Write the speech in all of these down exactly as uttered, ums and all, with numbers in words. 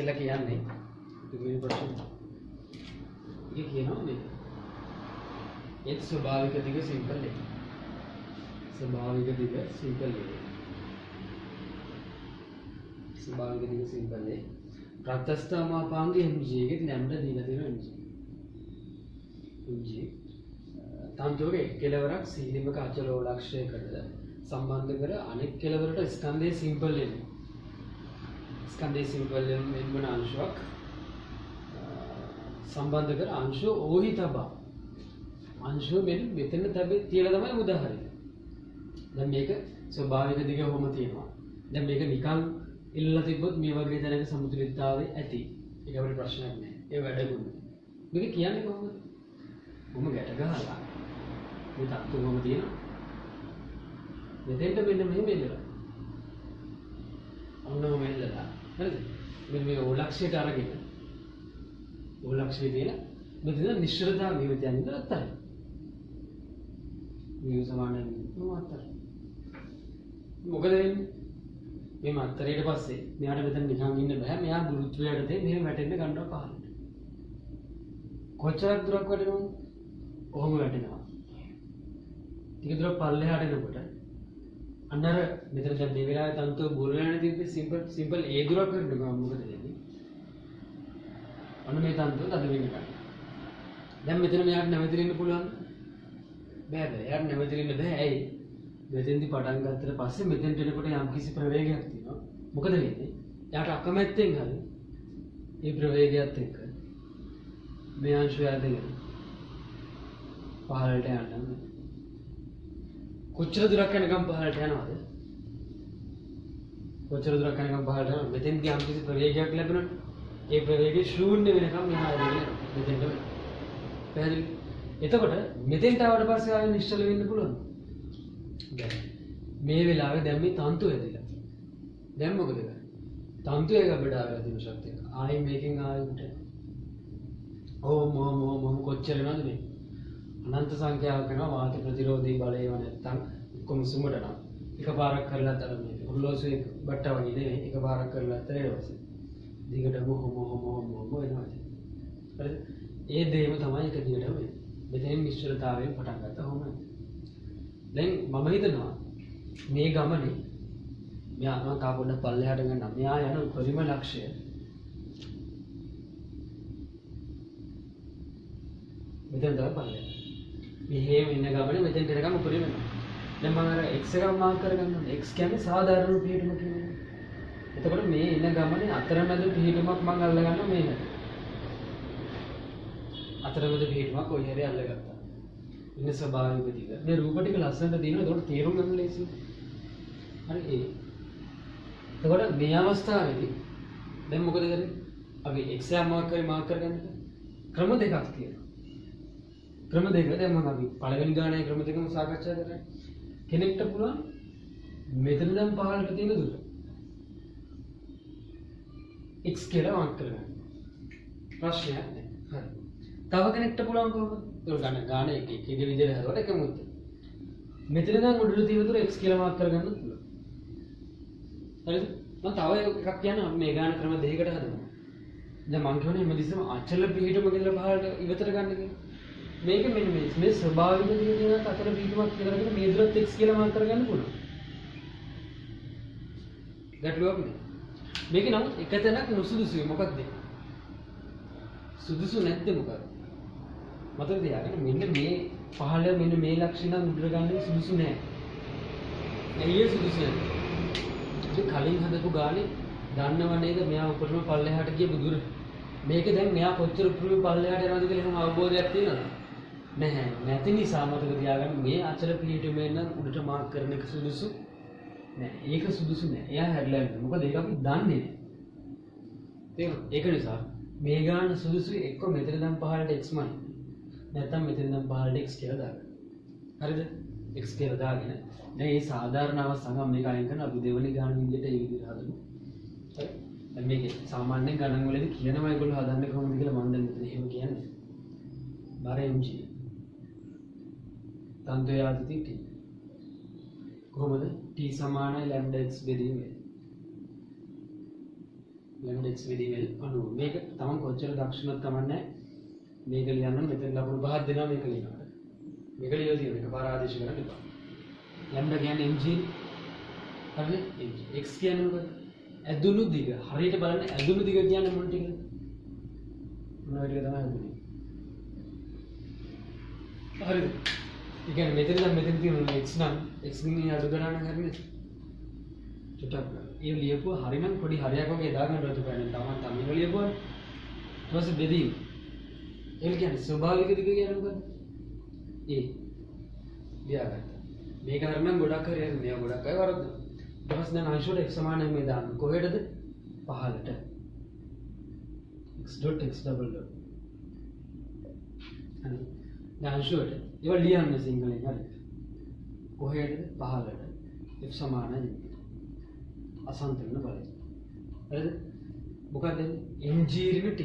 කියලා කියන්නේ දෙවෙනි ප්‍රශ්නේ. ඒක කියනවා මේ ඒත් ස්වභාවික දිග සිම්පල් එක. ස්වභාවික දිග සිම්පල් එක. ස්වභාවික දිග සිම්පල් එක. ප්‍රත්‍යස්ථාමාපාංගයේ mg එකේ ලැම්ඩා දීලා තියෙනවා mg. mg තන්තුවේ කෙලවරක් සීලිමක අචල ඕලාක්ෂයකට සම්බන්ධ කර අනෙක් කෙලවරට ස්කන්ධයේ සිම්පල් වෙනවා. ස්කන්ධයේ සිම්පල් වෙන අංශයක් සම්බන්ධ කර අංශෝ ඕහි තබා අංශෝ මෙන්න මෙතන තබේ තියලා තමයි උදාහරණය. දැන් මේක ස්වභාවික දිග කොහොම තියෙනවා. දැන් මේක නිකන් ඉල්ලලා තිබ්බොත් මේ වගේ තැනක සමතුලිතතාවය ඇති. ඒක අපිට ප්‍රශ්නයක් නෑ. ඒ වැඩකුත්. මේක කියන්නේ කොහොමද? මොම ගැට ගහලා මේ තත්ත්ව කොහොම තියෙනවා. මෙතෙන්ට මෙන්න මෙහෙම එල්ලලා. ඔන්නම එල්ලලා. හරිද? මෙන්න මේ ඕලක්ෂයට අරගෙන ඕලක්ෂයේ තියෙන මෙතන නිශ්චලතාව විවිධයන් ඉඳලා අත්තරයි. මේ සමානයි මොකක්ද? මොකද වෙන්නේ? මේ මත්තරේට පස්සේ මෙයාට මෙතන නිකන් ඉන්න බෑ. මෙයා ගුරුත්වයට දෙ මෙහෙම වැටෙන්න ගන්නවා පහළට. කොච්චරක් දුරක් වැටෙනවද? කොහොම වැටෙනවා? ටික දුරක් පල්ලෙහාට එනකොට අන්න අර මෙතන දැන් මේ වෙලාවේ තන්තුව බොර වෙන තිබ්බේ සිම්පල් සිම්පල් ඒ දුරක් වෙන්න මොකද වෙන්නේ? අන්න මේ තන්තුව තද වෙන්න ගන්න. දැන් මෙතන මෙයාට නැවතිරින්න පුළුවන් බෑ බෑ. එයාට නැවතිරින්න බෑ. ඇයි? මෙතෙන්දි පටන් ගත්තට පස්සේ මෙතෙන්ට එනකොට යම් කිසි ප්‍රවේගයක් තියෙනවා. මොකද වෙන්නේ? එයාට අකමැත්තෙන් හරි මේ ප්‍රවේගයත් එක්ක මේ අංශය ඇදගෙන පහළට යන්න. කොච්චර දුරක් යනකම් පහළට යනවද? කොච්චර දුරක් යනකම් පහළට යනවද? මෙතෙන්දි යම් කිසි ප්‍රවේගයක් ලැබුණොත් ඒ ප්‍රවේගය ශූන්‍ය වෙනකම් මෙහා ඇදගෙන මෙතෙන්ට පැහැදිලි. එතකොට මෙතෙන්ට ආවට පස්සේ ආයෙ නිශ්චල වෙන්න පුළුවන්. දැන් මේ වෙලාවේ දැන් මේ තන්තු ඇදලා. දැන් මොකද කරන්නේ? තන්තු එක අපිට ආවලා තියෙන ශක්තිය. ආයෙ මේකෙන් ආයෙ උට. ඕ මො මො මො කොච්චර වෙනවද මේ? අනන්ත සංඛ්‍යාවක් වෙනවා වාත ප්‍රතිරෝධී බලය නැත්තම් කොම සුමට නම් එකපාරක් කරලා තර මේ උරලෝසුවේ බට්ට වගේ නෙවෙයි එකපාරක් කරලා තර ඊට පස්සේ දිගට මො මො මො මො මො එනවා. හරිද? ඒ දේම තමයි එක දිගට වෙන්නේ. මෙතෙන් නිශ්චලතාවයෙන් පටන් ගත්තා කොහොමද? දැන් මම හිතනවා මේ ගමනේ මෙයා මම තා පොඩ්ඩක් පල්ලෙහාට ගන්නම්. මෙයා යන උපරිම ලක්ෂ්‍ය මෙතන තමයි පල්ලෙහාට. මෙහෙම ඉන්න ගමනේ මෙතෙන් එනකම් උපරිම වෙනවා. දැන් මම අර x එක මාක් කරගන්න ඕනේ. x කියන්නේ සාධාරණ පිළිතුරම කියන්නේ. එතකොට මේ ඉන්න ගමනේ අතරමැද පිළිතුරමක් මම අල්ලගන්නවා මේ හැටි. අතරමැද පිළිතුරමක් කොයි හැරි අල්ලගත්තා. ඉන්න ස්වභාවික දිග. මේ රූප ටික ලස්සනට තියෙනවා. ඒකට තේරුම් ගන්න ලේසියි. හරි ඒ. එතකොට මේ අවස්ථාවේදී දැන් මොකද කරන්නේ? අපි x එක මාක් කරේ මාක් කරගන්න ක්‍රම දෙකක් තියෙනවා. ක්‍රම දෙක දැන් මම අපි පළවෙනි ගානේ ක්‍රම දෙකම සාකච්ඡා කරා. කෙනෙක්ට පුළුවන් මෙතන දැන් පහළට තියෙන දුර x කියලා මාක් කරගන්න. ප්‍රශ්නයක් නැහැ. හරි. තව කෙනෙක්ට පුළුවන් කොහොමද? ඒක ගන්න ගාන එක එක එක විදිහට හදවට එකම උත්තර. මෙතන නම් උඩට තියෙන දුර x කියලා මාක් කරගන්න පුළුවන්. හරිද? මම තව එකක් කියන්නම් මේ ගාන ක්‍රම දෙකකට හදනවා. දැන් මම කියන්නේ හැමදෙස්සම අචල පිටුම කියලා පහළට ඉවතට ගන්න කියලා. මේක මෙන්න මේ මේ ස්වභාවික දේ දෙනත් අතර පිටුමක් කියලා කරගෙන මේ දුරත් x කියලා මාක් කරගන්න පුළුවන්. ගැටලුවක් නෑ. මේක නම් එක තැනක් නුසුදුසුයි මොකක්ද? සුදුසු නැද්ද මොකක්ද? මතක තියාගන්න මෙන්න මේ පහළ මෙන්න මේ ලක්ෂණ උඩර ගන්න සුදුසු නෑ. ඇයි සුදුසු නැත්තේ? ඒ කලින් හදපු ගානේ දන්නව නේද මෙයා උඩරම පල්ලෙහාට ගියපු දුර. මේක දැන් මෙයා කොච්චර උඩරම පල්ලෙහාට යනවද කියලා එහෙම අවබෝධයක් තියෙනවද? නැහැ. නැති නිසා මතක තියාගන්න මේ අචල පිළිතුමෙන් නම් උඩට මාක් කරන එක සුදුසු නෑ. ඒක සුදුසු නෑ. එයා හැරිලා යනවා. මොකද ඒක අපි දන්නේ නෑ. තේරුණා? ඒක නිසා මේ ගාන සුදුසුයි එක්ක මෙතන නම් පහළට x මයි. නැත්තම් මෙතන නම් පහළට x කියලා දාගන්න. හරිද? x කියලා දාගෙන දැන් මේ සාධාරණ අවස්ථාව මේක අයින් කරන අපි දෙවෙනි ගාන විදිහට ඒ විදිහට හදමු. හරි? දැන් මේක සාමාන්‍යයෙන් ගණන් වලදී කියනවා ඒගොල්ලෝ හදන්නේ කොහොමද කියලා මම දැන් මෙතන එහෙම කියන්නේ. බාර mg. තන්ත්‍රය ආදිතී t. කොහොමද? t සමානයි lambda x බෙදීම. lambda x විදිහේ අනුව මේක තමන් කොච්චර දක්ෂණක් තමන්නේ මේක ලියන්න මෙතන ලකුණු පහක් දෙනවා මේක ලියනවා මේක ලියලා තියෙන එක පාර ආදේශ කරන්න එපා lambda කියන්නේ mg හරිද mg x කියන්නේ මොකද ඇදුණු දිග හරියට බලන්න ඇදුණු දිග කියන්නේ මොන ටිකද මොන ටික තමයි ඇදුනේ හරිද ඒ කියන්නේ මෙතන නම් මෙතන තියෙන x නම් x ගෙන් අඩු කරා නම් හරියද චුට්ටක් ඒ ලියපුවා හරිනම් පොඩි හරයක් වගේ දාගන්න රතු පැනෙන් තමයි තමයි ලියපුවා ඊට පස්සේ බෙදීම ඒක කියන්නේ ස්වභාවික දිග කියන්නේ මොකද ඒ ලියාගත්තා මේක හරිනම් ගොඩක් හරියට මෙයා ගොඩක් අය වරද්ද ඊට පස්සේ දැන් අංශුවට x සමානයි මේ දාන්න කොහෙටද පහළට x dot x double dot හරි දැන් අංශුවට ඒවා ලියන්න සිංහලෙන් හරි කොහෙටද පහළට f සමානයි අසන්තරන බලය හරිද මොකක්ද mg ඍණ t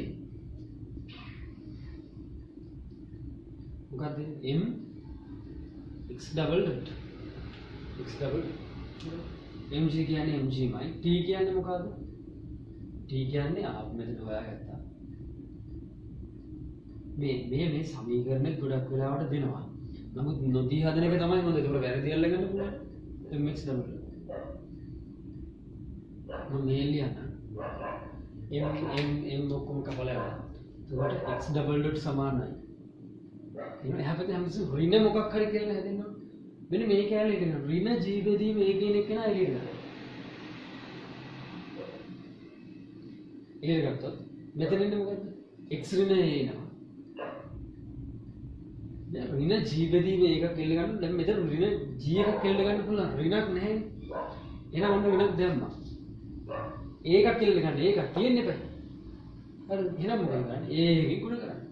මොකක්ද m x double dot x double mg කියන්නේ mg මයි t කියන්නේ මොකද්ද t කියන්නේ ආ මෙතන හොයාගත්තා මේ මේ මේ සමීකරණ ගොඩක් වෙලාවට දෙනවා නමුත් නොදී හදන එක තමයි හොඳ ඒක වැරදි අල්ලගන්න පුළුවන් mx double dot මම මේ ලියන්න m m m ඔක්කොම කපලා යනවා එතකොට x double dot සමානයි එහෙනම් එහා පැත්තේ හැමතිස්සෙම ඍණ මොකක් හරි කියලා හැදෙනවා මෙන්න මේ කැලේ ඉතින් ඍණ g බෙදීම ඒ කියන එක නා එළියට ගන්න එළියට ගත්තොත් මෙතන ඉන්නේ මොකද්ද x ඍණ a එනවා දැන් ඍණ g බෙදීම එකක් එල්ල ගන්න දැන් මෙතන ඍණ g එකක් එල්ල ගන්න පුළුවන් ඍණක් නැහැ එහෙනම් ඔන්න ඍණක් දැම්මා ඒකක් කියලා ගන්න ඒකක් තියෙන්නේ බෑ හරිද එහෙනම් මොකද කරන්නේ ඒකේ ගුණ කරන්නේ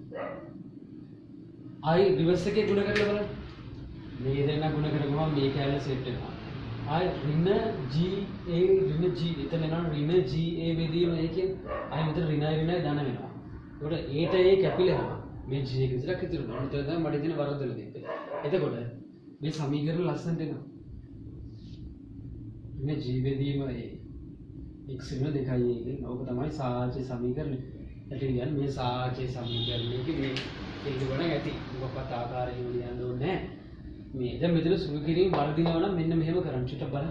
ආයි රිවර්ස් එකේ ගුණ කරලා බලන්න මේ දෙන්න ගුණ කරගමම මේ කැලේ සෙට් වෙනවා ආයි ඍණ g a ඍණ g එතන යනවා ඍණ g a බෙදීම ඒකෙන් ආයි මෙතන ඍණයි ඍණයි ධන වෙනවා ඒකට ඒට ඒ කැපිලා මේ g එක විතරක් ඉතුරු වෙනවා ඒතර තමයි මට තියෙන වරදල දෙන්නේ එතකොට මේ සමීකරණ ලස්සනට එනවා ඍණ g බෙදීම ඒ x ඍණ දෙකයි එකෙන් ඕක තමයි සාහචර්ය සමීකරණය. ඒත් කියන්නේ මේ සාහචර්ය සමීකරණයක මේ ඒක වණ ඇති. මොකක්වත් ආකාරයෙන් ලියන්න ඕනේ නැහැ. මේ දැන් මෙතන සුළු කිරීම වර්ධිනවා නම් මෙන්න මෙහෙම කරන්න චුට්ටක් බලන්න.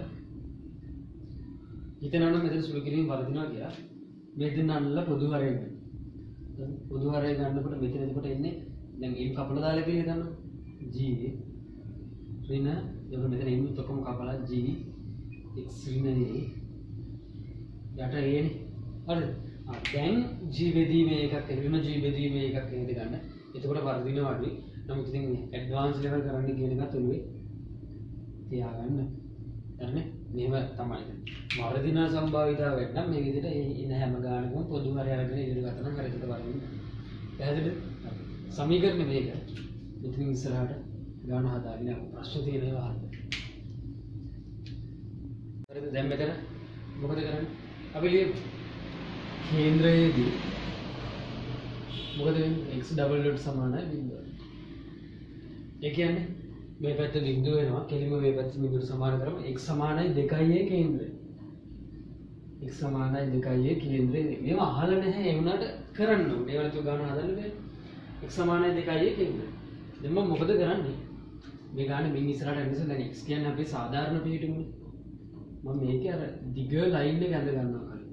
හිතනවා නම් මෙතන සුළු කිරීම වර්ධිනවා කියලා. මේ දෙන්න අල්ල පොදු හරය ගන්න. පොදු හරය ගන්නකොට මෙතන එතකොට එන්නේ දැන් m කපලා දාලා කියලා හිතන්න. g ඍණ එතකොට මෙතන m ඔක්කොම කපලා g x ඍණ a යට ඒනේ හරිද ආ දැන් g බෙදීමේ එකක් ඍණ g බෙදීමේ එකක් නේද ගන්න එතකොට වර්ධිනවා අඩුයි නමුත් ඉතින් ඇඩ්වාන්ස් ලෙවල් කරන්න කියන එකත් ඔළුවේ තියාගන්න හරිනේ මේව තමයි වර්ධිනා සම්භාවිතාව වෙන්න මේ විදිහට ඉන හැම ගානකම පොදු හරය අරගෙන ඉදිරියට ගත්තා නම් හරියට වර්ධිනවා පැහැදිලිද සමීකරණ මේක ඉතින් ඉස්සරහට ගාන හදාගෙන ප්‍රශ්න තියෙනවා අහන්න හරිද දැන් මෙතන මොකද කරන්නේ අපි ලියමු කේන්ද්‍රයේදී මොකද වෙන්නේ x double dot සමානයි බිංදුව. ඒ කියන්නේ මේ පැත්ත බිංදුව වෙනවා කෙලිම මේ පැත්ත බිංදුවට සමාන කරම x සමානයි දෙකයි a කේන්ද්‍රය. x සමානයි දෙකයි a කේන්ද්‍රය. මේව අහලා නැහැ ඒ වුණාට කරන්න ඕනේ. ඒවල තු ගන්න හදන්න බෑ. x සමානයි දෙකයි a කේන්ද්‍රය. දැන් මම මොකද කරන්නේ? මේ ගානේ මින් ඉස්සරහට යන්න ඉස්සෙල්ලා දැන් x කියන්නේ අපේ සාධාරණ පිළිතුරුනේ. මම මේකේ අර දිග ලයින් එක ඇඳ ගන්නවා කලින්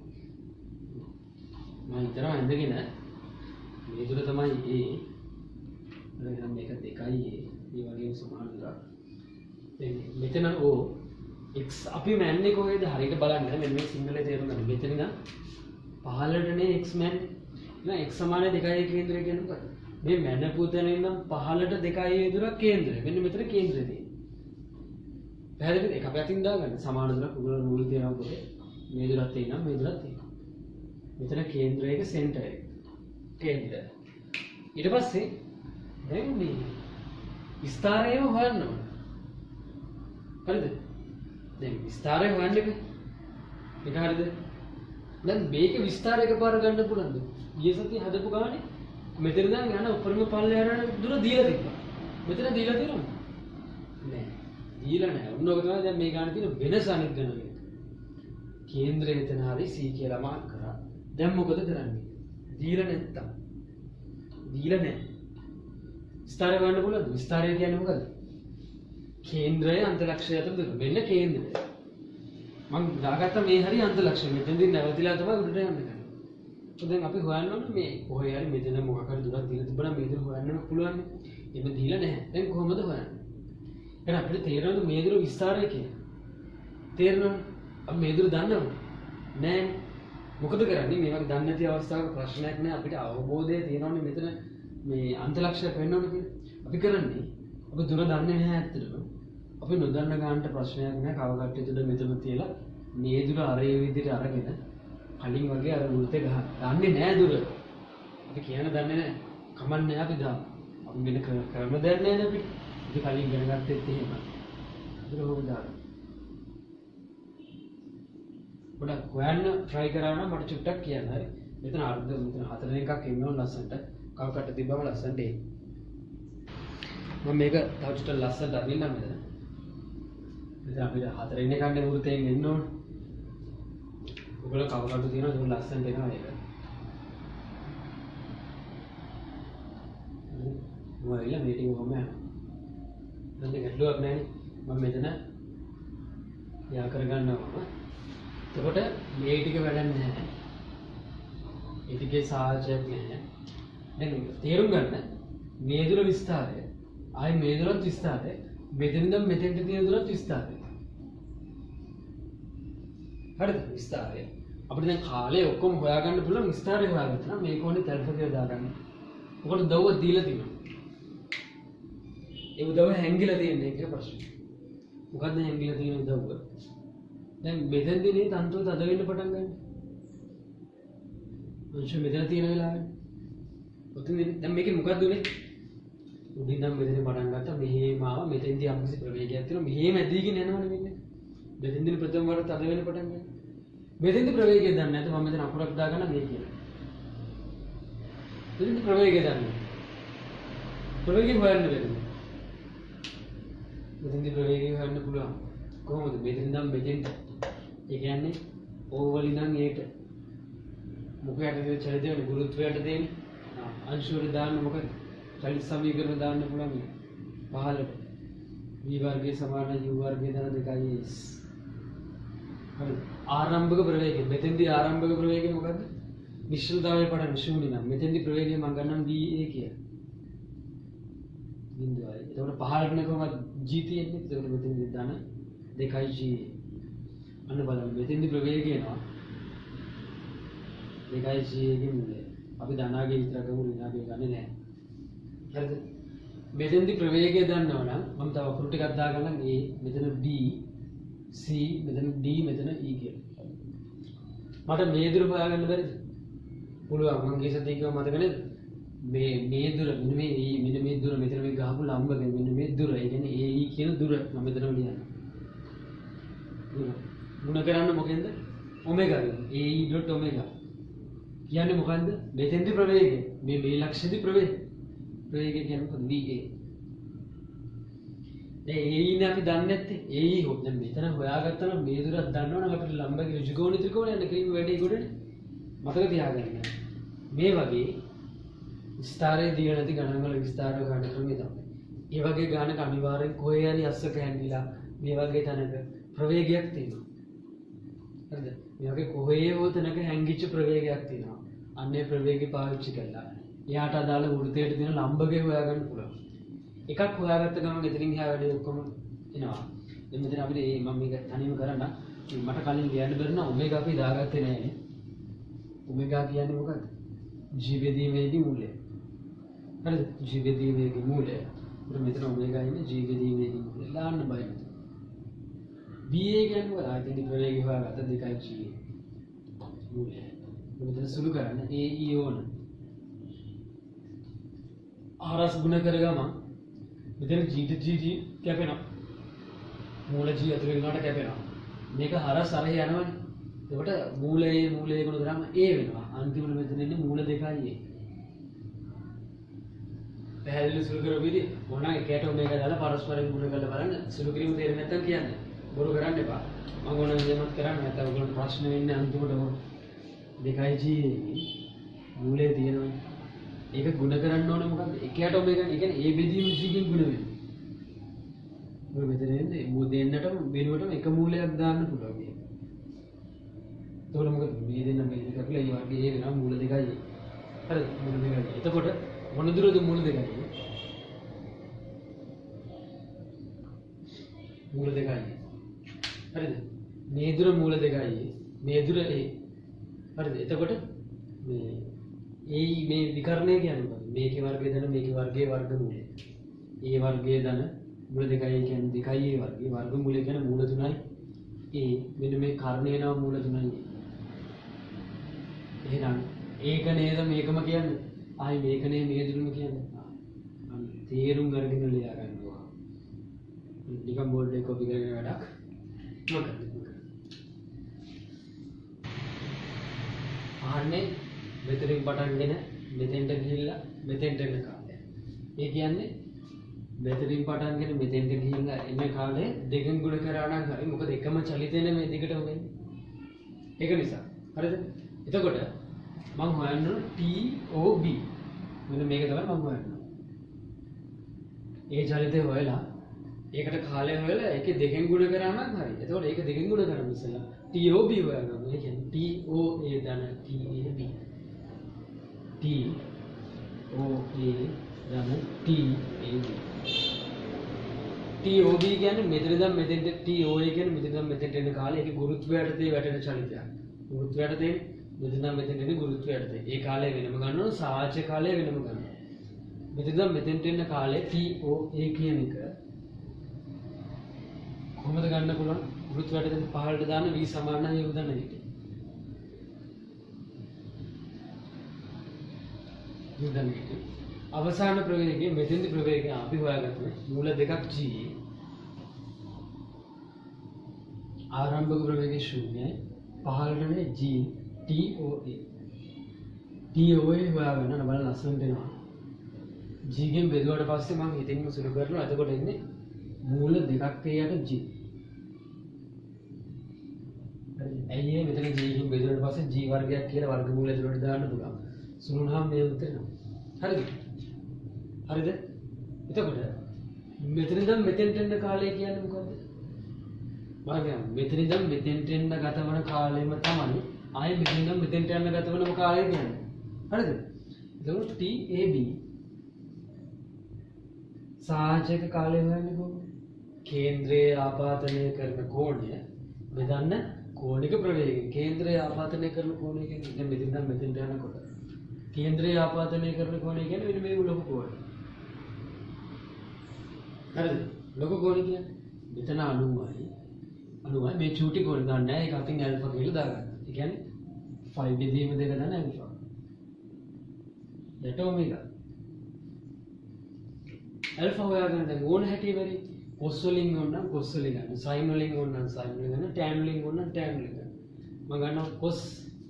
මම හිතනවා ඇඳගෙන මේ දුර තමයි a එහෙනම් මේක දෙකයි a මේ වගේම සමාන දුරක් දැන් මෙතන o x අපි මැන්නේ කොහෙද හරියට බලන්න මෙන්න මේ සිංහලේ තේරුම් ගන්න මෙතන ඉඳන් පහළටනේ x මැන්නේ එහෙනම් x සමානයි දෙකයි කේන්ද්‍රය කියන්නේ මොකද මේ මැනපු තැන ඉඳන් පහළට දෙකයි a දුරක් කේන්ද්‍රය මෙන්න මෙතන කේන්ද්‍රය තියෙන්නේ පැහැදිලිද එක පැතින් දාගන්න සමාන දුරක් උගල මූල තියනවා පොතේ මේ දුරක් තියෙනවා මේ දුරක් තියෙනවා මෙතන කේන්ද්‍රයක සෙන්ටර් එක කේන්ද්‍රය ඊට පස්සේ දැන් මේ විස්තරයම හොයන්න ඕන හරිද දැන් විස්තරය හොයන්න එක මේක හරිද දැන් මේක විස්තර එකපාර ගන්න පුළුවන්ද ගිය සතිය හදපු ගානේ මෙතන දැන් යන උඩරම පල්ලයට දුර දීලා තිබ්බා මෙතන දීලා තියෙනවද නෑ දීලා නැහැ. උන්නෝක තමයි දැන් මේ ගාන තියෙන වෙනස අනිත් ගණන එක. කේන්ද්‍රය එතන හරි C කියලා මාක් කරා. දැන් මොකද කරන්නේ? දීලා නැත්තම්. දීලා නැහැ. විස්තරය ගන්න පුළුවන්ද? විස්තරය කියන්නේ මොකද? කේන්ද්‍රය අන්තලක්ෂය අතර දුර. මෙන්න කේන්ද්‍රය. මම දාගත්ත මේ හරිය අන්තලක්ෂය. මෙතෙන්දී නැවතිලා තමයි උඩට යන්නේ. දැන් අපි හොයන්න ඕනේ මේ කොහේ හරි මෙතන මොකක් හරි දුරක් දීලා තිබුණා මේ දුර හොයන්න පුළුවන්. එහෙම දීලා නැහැ. දැන් කොහොමද හොයන්නේ? එහෙනම් අපිට තේරෙනවද මේ දුර විස්තරය කියන්නේ? තේරෙනවද? අපි මේ දුර දන්නවද? නැහැ. මොකද කරන්නේ? මේ වගේ දන්නේ නැති අවස්ථාවක ප්‍රශ්නයක් නැහැ. අපිට අවබෝධය තියෙනවනේ මෙතන මේ අන්තලක්ෂයක් වෙන්න ඕනේ කියලා. අපි කරන්නේ අපි දුර දන්නේ නැහැ ඇත්තටම. අපි නොදන්න ගන්නට ප්‍රශ්නයක් නැහැ. කව කට්ටිය මෙතන තියලා මේ දුර අර ඒ විදිහට අරගෙන කලින් වගේ අර මුල්තේ ගහන. දන්නේ නැහැ දුර. අපි කියන දන්නේ නැහැ. කමන්නේ අපි දාමු. අපි වෙන කරම දෙන්නේ නැහැ අපි. අපි කලින් ඉගෙන ගත්තෙත් එහෙම. ඒක හොම දාන්න. පොඩක් හොයන්න try කරා නම් මට චුට්ටක් කියන්න හරි. මෙතන අර්ධ මෙතන හතර එකක් ඉන්නව ලස්සනට. කව කට තිබ්බම ලස්සනට එයි. මම මේක තව චුට්ටක් ලස්සනට අරින්නම් මෙතන. මෙතන අපිට හතර ඉන්න කන්නේ වෘතයෙන් එන්න ඕනේ. ඔයගොල්ලෝ කව කටු තියෙනවා ඒක ලස්සනට එනවා ඒක. මොකද මේ ටික කොහොම යනවා. දැන් දෙක ගැටලුවක් නැහැ නේ. මම මෙතන යා කරගන්නවා. එතකොට මේ ටික වැඩන්නේ නැහැ. ඒ ටිකේ සාහචයක් නැහැ. දැන් තේරුම් ගන්න මේ දුර විස්තරය ආයි මේ දුරත් විස්තරය මෙතනින්ද මෙතෙන්ට තියෙන දුරත් විස්තරය. හරිද? විස්තරය. අපිට දැන් කාලේ ඔක්කොම හොයාගන්න පුළුවන් විස්තරය හොයාගත්තා නම් මේක ඕනේ තල්පතිය දාගන්න. ඔකට දවව දීලා තියෙනවා. ඒ උදව හැංගිලා තියෙන්නේ කියලා ප්‍රශ්නේ. මොකද්ද හැංගිලා තියෙන උදව්ව? දැන් මෙතෙන්දී නේ තන්තුව තද වෙන්න පටන් ගන්න. මොකද මෙතන තියෙන වෙලාවේ. ඔතන දැන් මේකේ මොකද්ද උනේ? උඩින් නම් මෙතන පටන් ගත්තා මෙහෙම ආව මෙතෙන්දී අම්කිසි ප්‍රවේගයක් තියෙනවා මෙහෙම ඇදීගෙන යනවනේ මෙන්න. මෙතෙන්දී ප්‍රථම වර තද වෙන්න පටන් ගන්නවා. මෙතෙන්දී ප්‍රවේගය දන්නේ නැත්නම් මම මෙතන අකුරක් දාගන්න මේ කියලා. මෙතෙන්දී ප්‍රවේගය දන්නේ. ප්‍රවේගය හොයන්න බැහැ. මෙතෙන්දී ප්‍රවේගය හොයන්න පුළුවන්. කොහොමද? මෙතෙන් නම් මෙතෙන්ට. ඒ කියන්නේ ඕවලි නම් ඒට මොකක්ද කියලා චලිතය ගුරුත්වයට දෙන්නේ. අංශුවට දාන්න මොකද? චලිත සමීකරණ දාන්න පුළුවන්. පහළට v වර්ගය සමාන u වර්ගය දාන දෙකයි s. හරි. ආරම්භක ප්‍රවේගය. මෙතෙන්දී ආරම්භක ප්‍රවේගය මොකද්ද? මිශ්‍රතාවයේ පටන් ශූන්‍ය නම්. මෙතෙන්දී ප්‍රවේගය මම ගන්නම් v a කියලා. බිඳුවයි. එතකොට පහළට නේ කොහමද g තියෙන්නේ? එතකොට මෙතෙන්දී දාන දෙකයි g. අන්න බලන්න මෙතෙන්දී ප්‍රවේගය එනවා. දෙකයි g එකේ මුලය. අපි ධනාගේ විතර ගමු ඍණාගේ ගන්නේ නැහැ. හරිද? මෙතෙන්දී ප්‍රවේගය දන්නවා නම් මම තව අකුරු ටිකක් දාගන්නම් a මෙතන b c මෙතන d මෙතන e කියලා. මට මේ දුර හොයාගන්න බැරිද? පුළුවන්. මම ගිය සතියේ කිව්වා මතක නේද? මේ මේ දුර මෙන්න මේ e මෙන්න මේ දුර මෙතන මේ ගහපු ලම්බක මෙන්න මේ දුර. ඒ කියන්නේ a e කියන දුර මම මෙතන ලියනවා. දුර. මුණ කරන්න මොකෙන්ද? ඔමෙගා ගෙන්. a e omega. කියන්නේ මොකන්ද? මෙතෙන්දී ප්‍රවේගය. මේ මේ ලක්ෂ්‍යදී ප්‍රවේගය. ප්‍රවේගය කියන්නේ මොකද? v a. දැන් a e නේ අපි දන්නේ නැත්තේ. a e හොත් දැන් මෙතන හොයාගත්තා නම් මේ දුරක් දන්නවනම් අපිට ලම්බක ඍජුකෝණ ත්‍රිකෝණය යන ක්‍රීම වැඩේ ගොඩනේ. මතක තියාගන්න. මේ වගේ විස්තරයේ දිය නැති ගණන් වල විස්තරය ගන්න ක්‍රමය තමයි. ඒ වගේ ගානක අනිවාර්යෙන් කොහේ හරි අස්සක හැංගිලා මේ වගේ තැනක ප්‍රවේගයක් තියෙනවා. හරිද? මේ වගේ කොහේ හෝ තැනක හැංගිච්ච ප්‍රවේගයක් තියෙනවා. අන්නේ ප්‍රවේගය පාවිච්චි කරලා එයාට අදාළ වෘතයට තියෙන ලම්බකය හොයාගන්න පුළුවන්. එකක් හොයාගත්ත ගමන් එතනින් එහා වැඩේ ඔක්කොම එනවා. දැන් මෙතන අපිට මේ මම මේක තනියම කරන්න මට කලින් ලියන්න බැරි නම් ඔමෙගා අපි දාගත්තේ නැහැ. ඔමෙගා කියන්නේ මොකක්ද? ජීවදීමේදී මූලය. හරිද? ජීවදීමේදී මූලය. උඩ මෙතන ඔමෙගා ඉන්නේ ජීවදීමේදී මූලය. දාන්න බෑ. v a කියන්නේ මොකද? ආයතන ප්‍රවේගය හොයාගත්ත දෙකයි g. මූලය. මෙතන සුළු කරන්න a e ඕන. ආරස් ගුණ කරගම මෙතන g ට g g කැපෙනවා. මූල g අතර වෙනකොට කැපෙනවා. මේක හරස් අරහ යනවනේ. එතකොට මූලයේ මූලයේ ගුණ කරාම a වෙනවා. අන්තිමට මෙතන ඉන්නේ මූල දෙකයි a. පැහැදිලි සුළු කරපෙදී මොනවා එකට මේක දාලා පරස්පරයෙන් ගුණ කරලා බලන්න සුළු කිරීම තේරෙන්නේ නැත්නම් කියන්නේ. බොරු කරන්න එපා. මම ඕන දෙයක් කරන්න නැත්නම් ඔයගොල්ලෝ ප්‍රශ්න වෙන්නේ අන්තිමට දෙකයි G මූලයේ තියෙනවා. ඒක ගුණ කරන්න ඕන මොකද්ද? එකයට ඔමේගා ඒ කියන්නේ ඒ බෙදීම G කින් ගුණ වෙනවා. ඔය මෙතන එන්නේ මූල දෙන්නටම වෙනුවටම එක මූලයක් දාන්න පුළුවන්. එතකොට මොකද මේ දෙන්න මේ දෙක කියලා ඒ වර්ගයේ ඒ වෙනවා මූල දෙකයි. හරිද? මූල දෙකයි. එතකොට මොන දුරද මූල දෙකයි? මූල දෙකයි. හරිද? මේ දුර මූල දෙකයි. මේ දුර ඒ. හරිද? එතකොට මේ ඒ මේ විකරණය කියන්නේ මොකක්ද? මේකේ වර්ගය දන මේකේ වර්ගයේ වර්ගමූලය. ඒ වර්ගයේ දන මූල දෙකයි කියන්නේ දෙකයි ඒ වර්ගයේ වර්ගමූලය කියන්නේ මූල තුනයි. ඒ මෙන්න මේ කර්ණේ නම මූල තුනයි. එහෙනම් ඒක නේද මේකම කියන්නේ. ආයි මේක නේ මේ දුරම කියන්නේ. අන්න තේරුම් අරගෙන ලියා ගන්නවා. නිකම් බෝඩ් එක කොපි කරගෙන වැඩක් මොකද? ආන්නේ මෙතනින් පටන්ගෙන මෙතෙන්ට ගිහිල්ලා මෙතෙන්ට එන කාලය. ඒ කියන්නේ මෙතනින් පටන්ගෙන මෙතෙන්ට ගිහිල්ලා එන කාලේ දෙකෙන් ගුණ කරා නම් හරි. මොකද එකම චලිතේනේ මේ දිගටම වෙන්නේ. ඒක නිසා. හරිද? එතකොට මම හොයන්න ඕන T O B. මෙන්න මේක තමයි මම හොයන්න ඕන. ඒ චලිතේ හොයලා ඒකට කාලය හොයලා ඒකේ දෙකෙන් ගුණ කරා නම් හරි. එතකොට ඒක දෙකෙන් ගුණ කරමු ඉස්සෙල්ලා. T O B හොයගන්න. ඒ කියන්නේ T O A දන T A B. T O A දන T A B. T O B කියන්නේ මෙතන ඉඳන් මෙතෙන්ට T O A කියන්නේ මෙතන ඉඳන් මෙතෙන්ට එන කාලේ ඒකේ ගුරුත්වයට තේ වැටෙන චලිතයක්. ගුරුත්වයට තේ මෙතන ඉඳන් මෙතෙන්ට එන ගුරුත්වයට තේ. ඒ කාලය වෙනම ගන්නවා සාහචර්ය කාලය වෙනම ගන්නවා. මෙතන ඉඳන් මෙතෙන්ට එන කාලේ T O A කියන එක කොහොමද ගන්න පුළුවන්? ගුරුත්වයට තේ පහළට දාන v සමානයි උදන්න හිටියේ. උදන්න හිටියේ. අවසාන ප්‍රවේගයේ මෙතෙන්දි ප්‍රවේගය අපි හොයාගත්තා මූල දෙකක් G ආරම්භක ප්‍රවේගය ශූන්‍යයි පහළටනේ G T O A T O A හොයාගන්න නම් බලන්න ලස්සනට එනවා G ගෙන් බෙදුවට පස්සේ මම හිතින්ම සුළු කරනවා එතකොට එන්නේ මූල දෙකක් එයට G ඇයි ඒ මෙතන G ගෙන් බෙදුවට පස්සේ G වර්ගයක් කියලා වර්ගමූල දෙකට දාන්න පුළුවන් සුළුනහම මේ උත්තරේ නම හරිද හරිද? එතකොට මෙතන ඉඳන් මෙතෙන්ට එන්න කාලය කියන්නේ මොකද්ද? මම කියන්නේ මෙතන ඉඳන් මෙතෙන්ට එන්න ගතවන කාලයම තමයි ආයේ මෙතන ඉඳන් මෙතෙන්ට යන ගතවන කාලය කියන්නේ. හරිද? එතකොට T A B සාහචර්ය කාලය හොයන්නේ කොහොමද? කේන්ද්‍රයේ ආපාතනය කරන කෝණය බෙදන්න කෝණික ප්‍රවේගය. කේන්ද්‍රයේ ආපාතනය කරන කෝණය කියන්නේ දැන් මෙතන ඉඳන් මෙතෙන්ට යනකොට කේන්ද්‍රයේ ආපාතනය කරන කෝණය කියන්නේ මෙන්න මේ ලොකු කෝණය. හරිද? ලොකු කෝණය කියන්නේ මෙතන අණුවයි අණුවයි මේ චූටි කෝණය ගන්න නැහැ ඒක අතින් ඇල්ෆා කියලා දාගන්න. ඒ කියන්නේ ෆයිව් බෙදීම දෙක දාන ඇල්ෆා. යට ඔමේගා. ඇල්ෆා හොයාගන්න දැන් ඕන හැටි වෙරි කොස් වලින් ඕන නම් කොස් වලින් ගන්න. සයින් වලින් ඕන නම් සයින් වලින් ගන්න. ටැන් වලින් ඕන නම් ටැන් වලින් ගන්න. මම ගන්නවා කොස්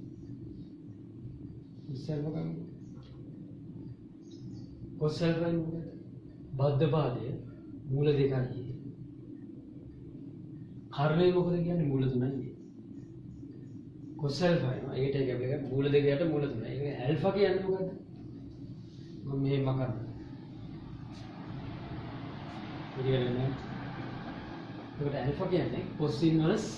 ඉස්සෙල්ම ගන්න. කොස් ඇල්ෆා මොකද? බද්ධ පාදය මූල දෙකයි. කර්ණය මොකද කියන්නේ මූල තුනයි. කොස් ඇල්ෆා එනවා. ඒකට ඒක අපිට මූල දෙකයට මූල තුනයි. ඒක ඇල්ෆා කියන්නේ මොකද්ද? මම මෙහෙම කරනවා. ඉතින් නේද? ඒකට ඇල්ෆා කියන්නේ cos inverse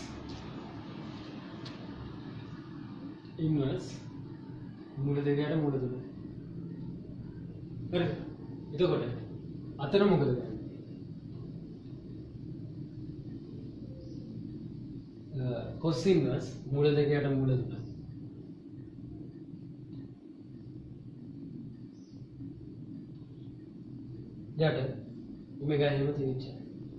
inverse මූල දෙකයට මූල තුනයි. හරිද? එතකොට අතන මොකද කරන්නේ? cos inverse මූල දෙකයට මූල තුනයි. යට ඔමේගා එහෙම තියෙන්නේ.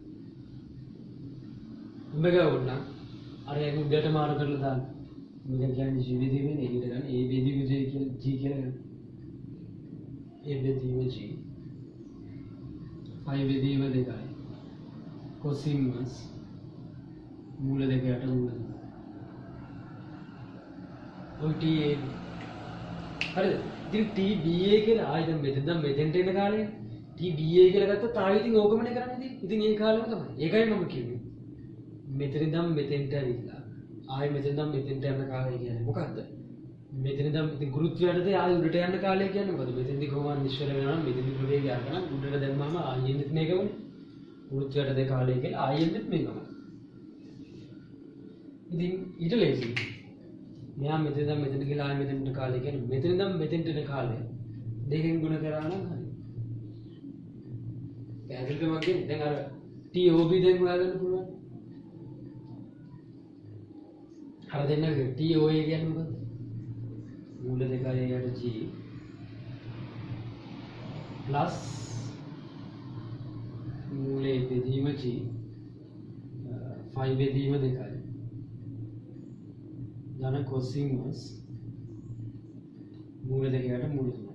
ඔමේගා වුණා අර ඒක උඩට මාරු කරලා දාන්න. ඔමේගා කියන්නේ G වේදී වෙන්නේ ඊට ගන්න A වේදී විජේ කියලා G කියලා ගන්න. A වේදී විජේ ෆයිව් වේදීම දෙකයි. cos inverse මූල දෙකයට මූල තුනයි. ඔය T A හරිද? ඉතින් T B A කියලා ආයෙ දැන් මෙතෙන් දැන් මෙතෙන්ට එන කාලේ T B A කියලා ගත්තොත් ආයෙ ඉතින් ඕකමනේ කරන්නේ ඉතින්. ඉතින් ඒ කාලෙම තමයි. ඒකයි මම කිව්වේ. මෙතන ඉඳන් මෙතෙන්ට ඇවිල්ලා ආයෙ මෙතෙන් ඉඳන් මෙතෙන්ට යන කාලය කියන්නේ මොකද්ද? මෙතන ඉඳන් ඉතින් ගුරුත්වයටදී ආයෙ උඩට යන්න කාලය කියන්නේ මොකද? මෙතෙන්දි කොහොමද නිශ්චල වෙනවා නම් මෙතෙන්දි ප්‍රවේගය අරගෙන උඩට දැම්මම ආයෙත් මේකමනේ. ගුරුත්වයටදී කාලය කියලා ආයෙත් මේකම. ඉතින් ඊට ලේසි. මෙයා මෙතන ඉඳන් මෙතන ගිහලා ආයෙ මෙතෙන්ට කාලය කියන්නේ මෙතන ඉඳන් මෙතෙන්ට එන කාලය දෙකෙන් ගුණ කරා නම් හරි. පැහැදිලිද මම කියන්නේ? දැන් අර T O B දැන් හොයාගන්න පුළුවන්. හර දෙන්න T O A කියන්නේ මොකද්ද? මූල දෙකයි යට G plus මූලයේ බෙදීම G five බෙදීම දෙකයි. ධන cosine මූල දෙකයට මූල තුනයි.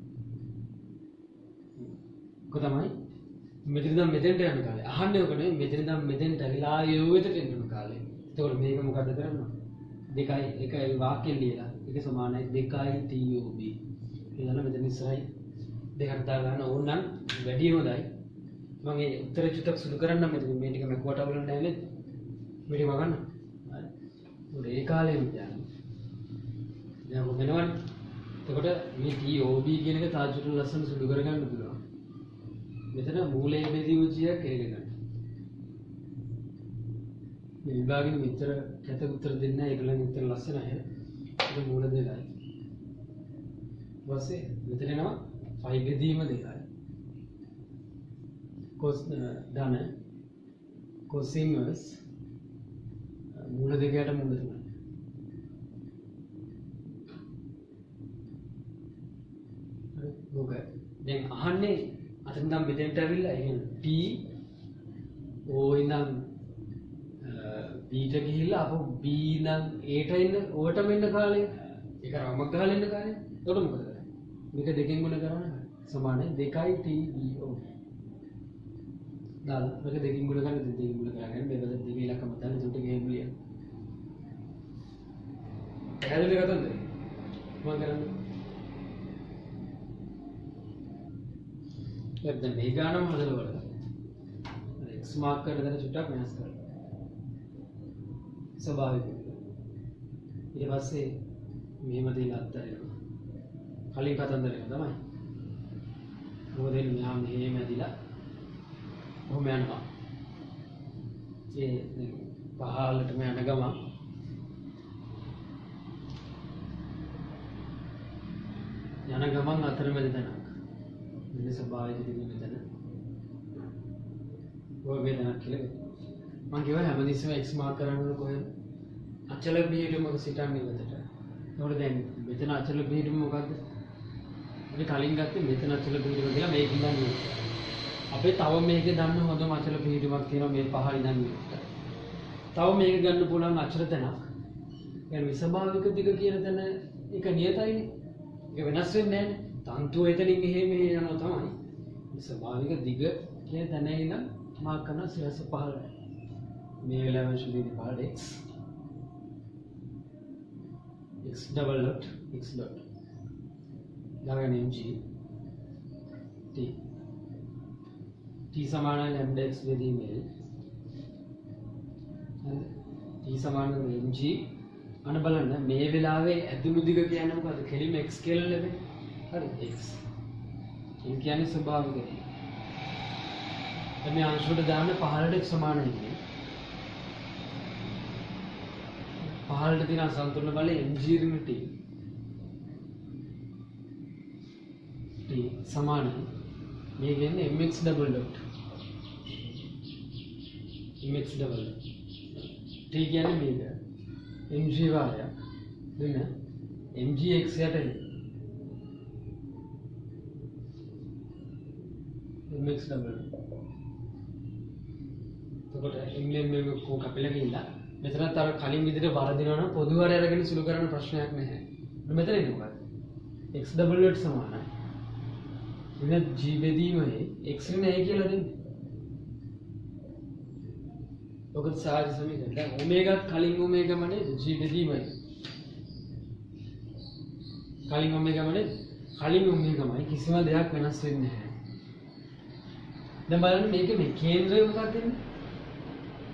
කො තමයි මෙතන ඉඳන් මෙතෙන්ට යන කාලේ. අහන්නේ ඔක නෙවෙයි මෙතන ඉඳන් මෙතෙන්ට ඇවිල්ලා ආයෙත් එන්න කාලේ. එතකොට මේක මොකද්ද කරන්නේ? දෙකයි එකයි වාක්‍යයෙන් ලියලා ඒක සමානයි දෙකයි T O B. ඊළඟ මෙතන ඉස්සරයි දෙකට දා ගන්න ඕන නම් වැඩි හොඳයි. මම ඒ උත්තර චුට්ටක් සුදු කරන්න මෙතන මේ ටික මැකුවට අවුලක් නැහැ නේද? මේ ටික වගන්න. හරි. ඒ කාලේ කියන්නේ. දැන් මොකද වෙනවද? එතකොට මේ T O B කියන එක තාජුට ලස්සන සුදු කරගන්න පුළුවන්. මෙතන මූලයේ බෙදීම කියක් කරගෙන. මේ විභාගෙන් විතර කැත උත්තර දෙන්න ඒගොල්ලන් උත්තර ලස්සන අය. ඒක මූල දෙකයි. ඊපස්සේ මෙතන එනවා five බෙදීම දෙකයි. cos ධන cosine මූල දෙකයට මූල තුනයි. හරි ඔක දැන් අහන්නේ අතෙන් නම් මෙතෙන්ට ඇවිල්ලා ඒ කියන්නේ T O ඉඳන් B ට ගිහිල්ලා අපෝ B ඉඳන් A ට එන්න ඕටම එන්න කාලේ ඒක රමක් ගහලා එන්න කාලේ එතකොට මොකද කරන්නේ මේක දෙකෙන් ගුණ කරනවා සමානයි දෙකයි T B O දාලා මේක දෙකෙන් ගුණ කරලා දෙකෙන් ගුණ කරගෙන මේක දෙක ඉලක්කම දාලා එතකොට ගේම් ලියන්න පැහැදිලි කතන්ද මම කරන්නේ දැන් මේ ගානම හදලා බලන්න x මාක් කරලා දැන් චුට්ටක් වෙනස් කරලා ස්වභාවික ඊට පස්සේ මෙහෙම දෙලා අත්හැරෙනවා කලින් කතන්දරේ තමයි මොකද මෙහා මෙහෙම ඇදිලා කොහොම යනවා ඒ පහළටම යන ගම යන ගමන් අතරමැද තැනක් මෙන්න ස්වභාවික දෙයක් මෙතන ඔය වේදනක් කියලා මම කියවා හැමදෙස්සම x මාක් කරන්න කොහෙද අචල බිහිවීමක සිටන්නේ මෙතට. ඒකට දැන් මෙතන අචල බිහිවීම මොකද්ද? අපි කලින් ගත්තේ මෙතන අචල බිහිවීම කියලා මේක ඉඳන් අපි තව මේකේ දන්න හොඳම අචල බිහිවීමක් තියෙනවා මේ පහ ඉඳන් මෙතට. තව මේක ගන්න පුළුවන් අචල තැනක්. يعني විසභාවික දිග කියන තැන එක නියතයිනේ. ඒක වෙනස් වෙන්නේ නැහැ. තන්තුව එතනින් මෙහෙ මෙහෙ යනවා තමයි. විසභාවික දිග කියන තැන ඉඳන් මාක් කරන සිරස පහළ මේ වෙලාවෙන් ශුද්ධ පහළ x x double dot x dot දාගෙන mg t t සමානයි lambda x බෙදීමේ t සමානයි mg අන බලන්න මේ වෙලාවේ ඇතුළු දිග කියන්නේ මොකද්ද කෙලිම x කියලා ලැබෙන්නේ හරි x ඒ කියන්නේ ස්වභාවික දිග මේ අංශුවට දාන්න පහළට x සමානයි කියන්නේ පහළට තියෙන සම්තුලන බලය mg ඍණ t t සමානයි මේ කියන්නේ mx double dot mx double dot t කියන්නේ මේක mg වාරයක් දෙන්න mg x යට mx double dot එතකොට ඉංග්‍රීසි මේක කෝ කපලා ගිහිල්ලා මෙතනත් අර කලින් විදිහට වරදිනවා නම් පොදු වරය අරගෙන සුළු කරන්න ප්‍රශ්නයක් නැහැ. මෙතන ඉන්නේ මොකක්ද? x double dot සමානයි. ඉතින් g බෙදීමේ x නේ කියලා දෙන්නේ. ඔකට සාජ සමීකරණ. දැන් ඔමේගාත් කලින් ඔමේගාම නේද? g බෙදීමයි. කලින් ඔමේගාම නේද? කලින් ඔමේගාමයි කිසිම දෙයක් වෙනස් වෙන්නේ නැහැ. දැන් බලන්න මේක මේ කේන්ද්‍රය මොකක්ද වෙන්නේ?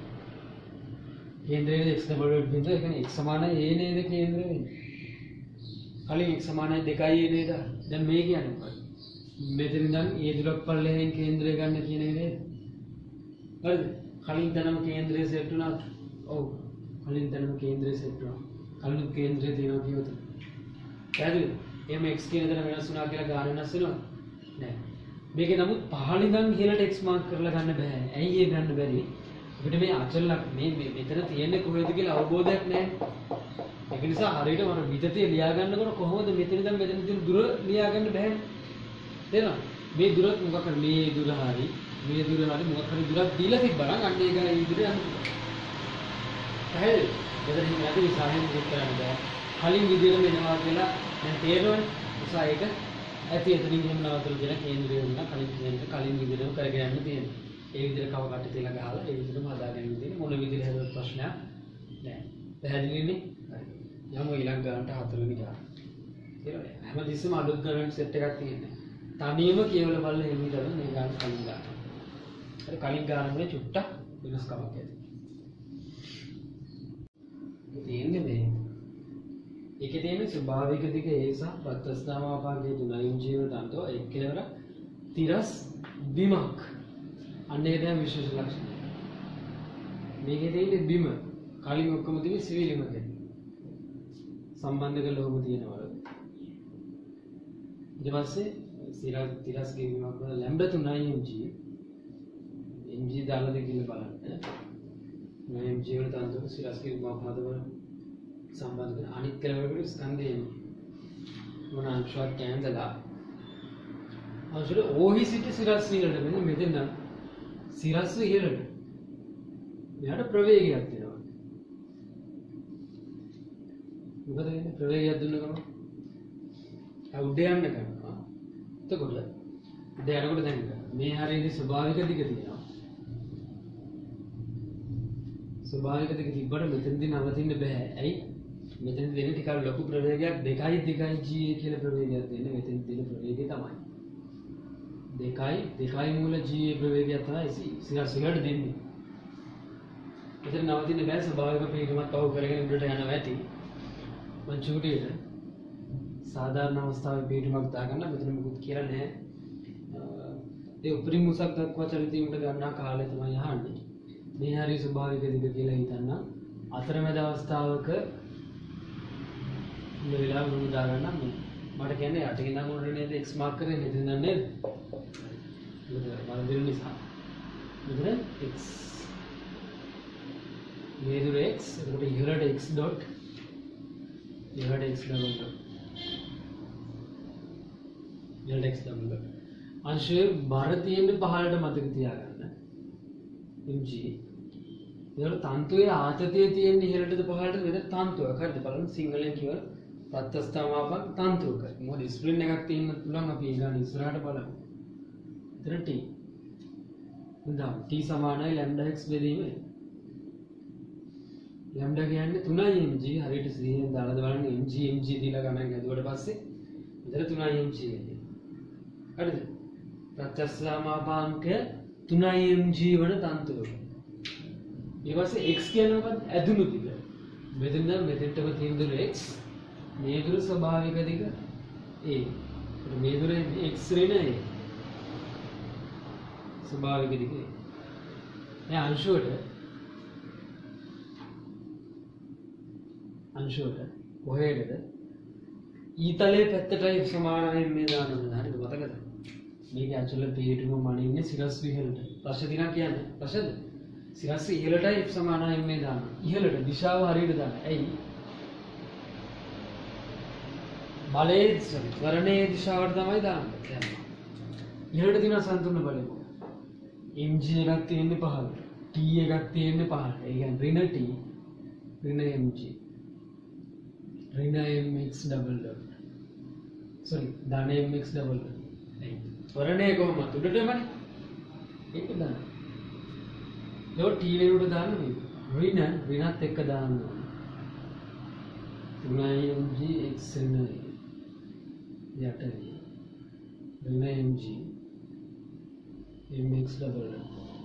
කේන්ද්‍රයේ x double dot බිඳුව ඒ කියන්නේ x සමානයි a නේද කේන්ද්‍රය වෙන්නේ. කලින් x සමානයි දෙකයි නේද? දැන් මේ කියන්නේ මොකක්ද? මෙතන ඉඳන් ඒ දුරක් පල්ලෙහෙන් කේන්ද්‍රය ගන්න කියන එක නේද? හරිද? කලින් තැනම කේන්ද්‍රය සෙට් වුණා. ඔව්. කලින් තැනම කේන්ද්‍රය සෙට් වුණා. කලින් කේන්ද්‍රය තියෙනවා කියවත. පැහැදිලිද? එහෙම x කියන දේ වෙනස් වුණා කියලා ගාන වෙනස් වෙනවද? නෑ. මේකේ නමුත් පහළ ඉඳන් ඉහළට x මාර්ක් කරලා ගන්න බෑ. ඇයි ඒ ගන්න බැරි? අපිට මේ අචලක් මේ මෙතන තියෙන්නේ කොහෙද කියලා අවබෝධයක් නැහැ. ඒක නිසා හරියට මම විතතිය ලියා ගන්නකොට කොහොමද මෙතන ඉඳන් මෙතන තියෙන දුර ලියා ගන්න බෑ. තේරෙනවද? මේ දුර මොකක් හරි මේ දුර හරි මේ දුර හරි මොකක් හරි දුරක් දීලා තිබ්බනම් අන්න ඒක ඉදිරියට යන්න පුළුවන්. හරිද? මෙතන හිම නැති නිසා එහෙම දෙයක් කරන්න බෑ. කලින් විදියට මෙනවා කියලා දැන් තේරෙනවනේ. නිසා ඒක ඇති එතනින් ගිහින් නවත්තලා දෙන කේන්ද්‍රය වුණා කලින් කියන්නේ කලින් විදියටම කරගෙන යන්න තියෙනවා. ඒ විදිහට කව කට්ට තියලා ගහලා ඒ විදිහටම හදාගෙන ඉඳින් මොන විදිහට හදුවත් ප්‍රශ්නයක් නෑ. පැහැදිලිනේ? හරි. යමු ඊළඟ ගණන්ට හතරවෙනි ගාන. තේරෙනවද? හැමතිස්සෙම අලුත් ගණන් සෙට් එකක් තියෙනවා. තනියම කියවලා බලලා එන්න ඉතල මේ ගාන කලින් ගාන. හරි කලින් ගාන වල චුට්ටක් වෙනස්කමක් ඇති. ඒ තියෙන්නේ මේ. ඒකේ තියෙන ස්වභාවික දිග A සහ ප්‍රත්‍යස්ථාමාපාංගයේ තුනයින් ජීව තන්තෝ එක් කෙලවර තිරස් බිමක්. අන්න ඒක තමයි විශේෂ ලක්ෂණය. මේකේ තියෙන්නේ බිම. කලින් ඔක්කොම තියෙන්නේ සිවිලිමක. සම්බන්ධ කරලා ඔබ තියෙනවා. ඊට පස්සේ සිරස් තිරස් ගෙවීමක් වල ලැම්බඩා තුනයි mg mg දාලාද කියලා බලන්න. මේ mg වල තන්තුක සිරස් ගෙවීමක් හදවල සම්බන්ධ කරන අනිත් කෙලවරකට ස්කන්ධය මොන අංශයක් කැඳලා අංශවල ඕහි සිට සිරස් වලට මෙන්න මෙතන සිරස් ඉහළට මෙයාට ප්‍රවේගයක් දෙනවා. මොකද වෙන්නේ ප්‍රවේගයක් දුන්න ගමන් ආ උඩ යන්න කරනවා. එතකොට උඩ යනකොට දැන් මේ හරියදී ස්වභාවික දිග තියෙනවා. ස්වභාවික දිග තිබ්බට මෙතනදී නවතින්න බෑ. ඇයි? මෙතන දෙන්නේ ටිකක් ලොකු ප්‍රවේගයක් දෙකයි දෙකයි g කියලා ප්‍රවේගයක් දෙන්නේ. මෙතන දෙන ප්‍රවේගය තමයි. දෙකයි දෙකයි මූල g ප්‍රවේගය තමයි සිරස් වලට දෙන්නේ. මෙතන නවතින්න බෑ ස්වභාවික පිළිගමක් පහු කරගෙන උඩට යනවා ඇති. මං චූටියට සාධාරණ අවස්ථාවේ පිළිගමක් දාගන්න මෙතන මොකුත් කියලා නැහැ. ඒ උපරිම උසක් දක්වා චලිත වීමට ගන්නා කාලය තමයි අහන්නේ. මේ හරිය ස්වභාවික දිග කියලා හිතන්න අතරමැද අවස්ථාවක මේ වෙලාව මොන දාගන්න මට කියන්නේ යට ඉඳන් උඩට නේද x මාක් කරේ නේද නේද? මොකද මම දෙන්න නිසා. මෙතන x මේ දුර x එතකොට ඉහළට x dot ඉහළට x double dot ඉහළට x double dot අංශයේ බර තියෙන පහළට මතක තියාගන්න mg ඒකට තන්තුවේ ආතතිය තියෙන ඉහළටද පහළටද මෙතන තන්තුවක් හරිද බලන්න සිංහලෙන් කියවල ප්‍රත්‍යස්ථාමාපක තන්තුවක මොකද ස්ප්‍රින් එකක් තියෙන්න පුළුවන් අපි ඊළඟ ඉස්සරහට බලමු එතන t හොඳයි t සමානයි lambda x බෙදීම lambda කියන්නේ තුනයි mg හරියට සිහියෙන් දාලා බලන්න mg mg දීලා ගණන් හදුවට පස්සේ මෙතන තුනයි mg වෙන්නේ හරිද ප්‍රත්‍යස්ථාමාපාංක තුනයි mg වන තන්තුවක ඊට පස්සේ x කියන්නේ මොකක්ද ඇදුණු දිග මෙතන මෙතෙන්ටම තියෙන දුර x මේ දුර ස්වභාවික දිග a මේ දුර x ඍණ a ස්වභාවික දිග මේ අංශුවට අංශුවට කොහෙටද ඊතලයේ පැත්තටයි සමානයි මේ දානවා හරිද මතකද මේක ඇක්චුअली පිළිතුරු මනින්නේ සිරස් විහෙලට ප්‍රශ්න දිනා කියන්නේ ප්‍රශ්නද සිරස් ඉහළටයි f සමානයි මේ දානවා ඉහළට දිශාව හරියට දාන්න ඇයි බලයේ ත්වරණයේ දිශාවට තමයි දාන්නේ ඉහළට තියෙන සම්තුලන බලය mg එකක් තියෙන්නේ පහළට t එකක් තියෙන්නේ පහළට ඒ කියන්නේ ඍණ t ඍණ mg ऋण mx double dot sorry ධන mx double dot වරණේ කොහොමද උඩටමනේ ඒක දාන්න ඒක t වෙනුවට දාන්න මේ ඍණ ඍණත් එක්ක දාන්න තුනයි mg x ඍණ යට ඍණ mg mx double dot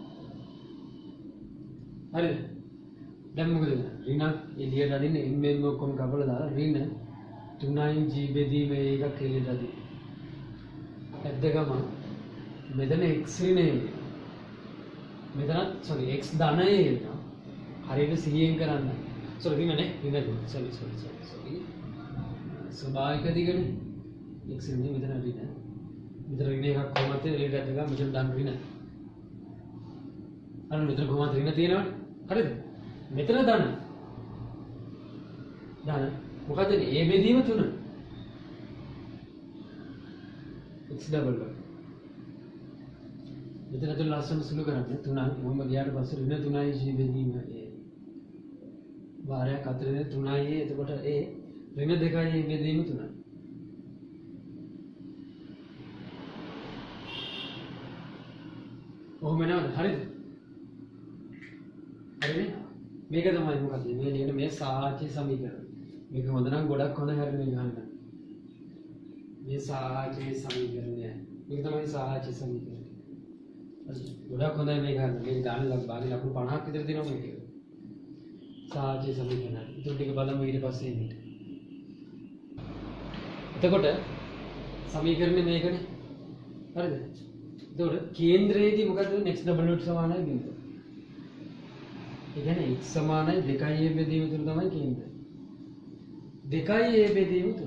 හරිද? දැන් මොකද වෙන්නේ? ඍණක් එළියට අදින්න m m ඔක්කොම කපලා දාලා ඍණ තුනයි g බෙදීම එකක් කියලා ඇද්දගම මෙතන x නේ මෙතනත් sorry x ධනය එනවා හරියට සිහියෙන් කරන්න sorry දිනනේ දිනනේ sorry sorry sorry sorry ස්වභාවික දිගනේ x නේ මෙතන ඍණ මෙතන ඍණ එකක් කොහොමද ඍණ එකක් ගන්න මෙතන ධන ඍණ අන්න මෙතන කොහොමද ඍණ තියෙනවනේ හරිද මෙතන ධන ධන මොකද a බෙදීම තුන x double dot මෙතන තුන ලස්සන සුළු කරන්නේ තුනයි මොහොම ගියාට පස්සේ ඍණ තුනයි g බෙදීම a වාරයක් අතරේ තුනයි a එතකොට a ඍණ දෙකයි a බෙදීම තුනයි ඔහොම නේද හරිද හරිනේ මේක තමයි මොකද මේ ලියන මේ සාහචි සමීකරණ මේක හොඳ නම් ගොඩක් හොඳ හැරෙන්න ගන්න මේ සාහචි සමීකරණය මේක තමයි සාහචි සමීකරණය ගොඩක් හොඳයි මේක ගන්න මේක දාන්න ලක් බාගේ ලකුණු පනහක් විතර දෙනවා මේක සාහචි සමීකරණය ඒක ටික බලමු ඊට පස්සේ එන්නේ එතකොට සමීකරණය මේකනේ හරිද එතකොට කේන්ද්‍රයේදී මොකද x double dot සමානයි බිඳුව ඒ කියන්නේ x සමානයි දෙකයි a බෙදීම තුන තමයි කේන්ද්‍රය දෙකයි a බෙදීම තුන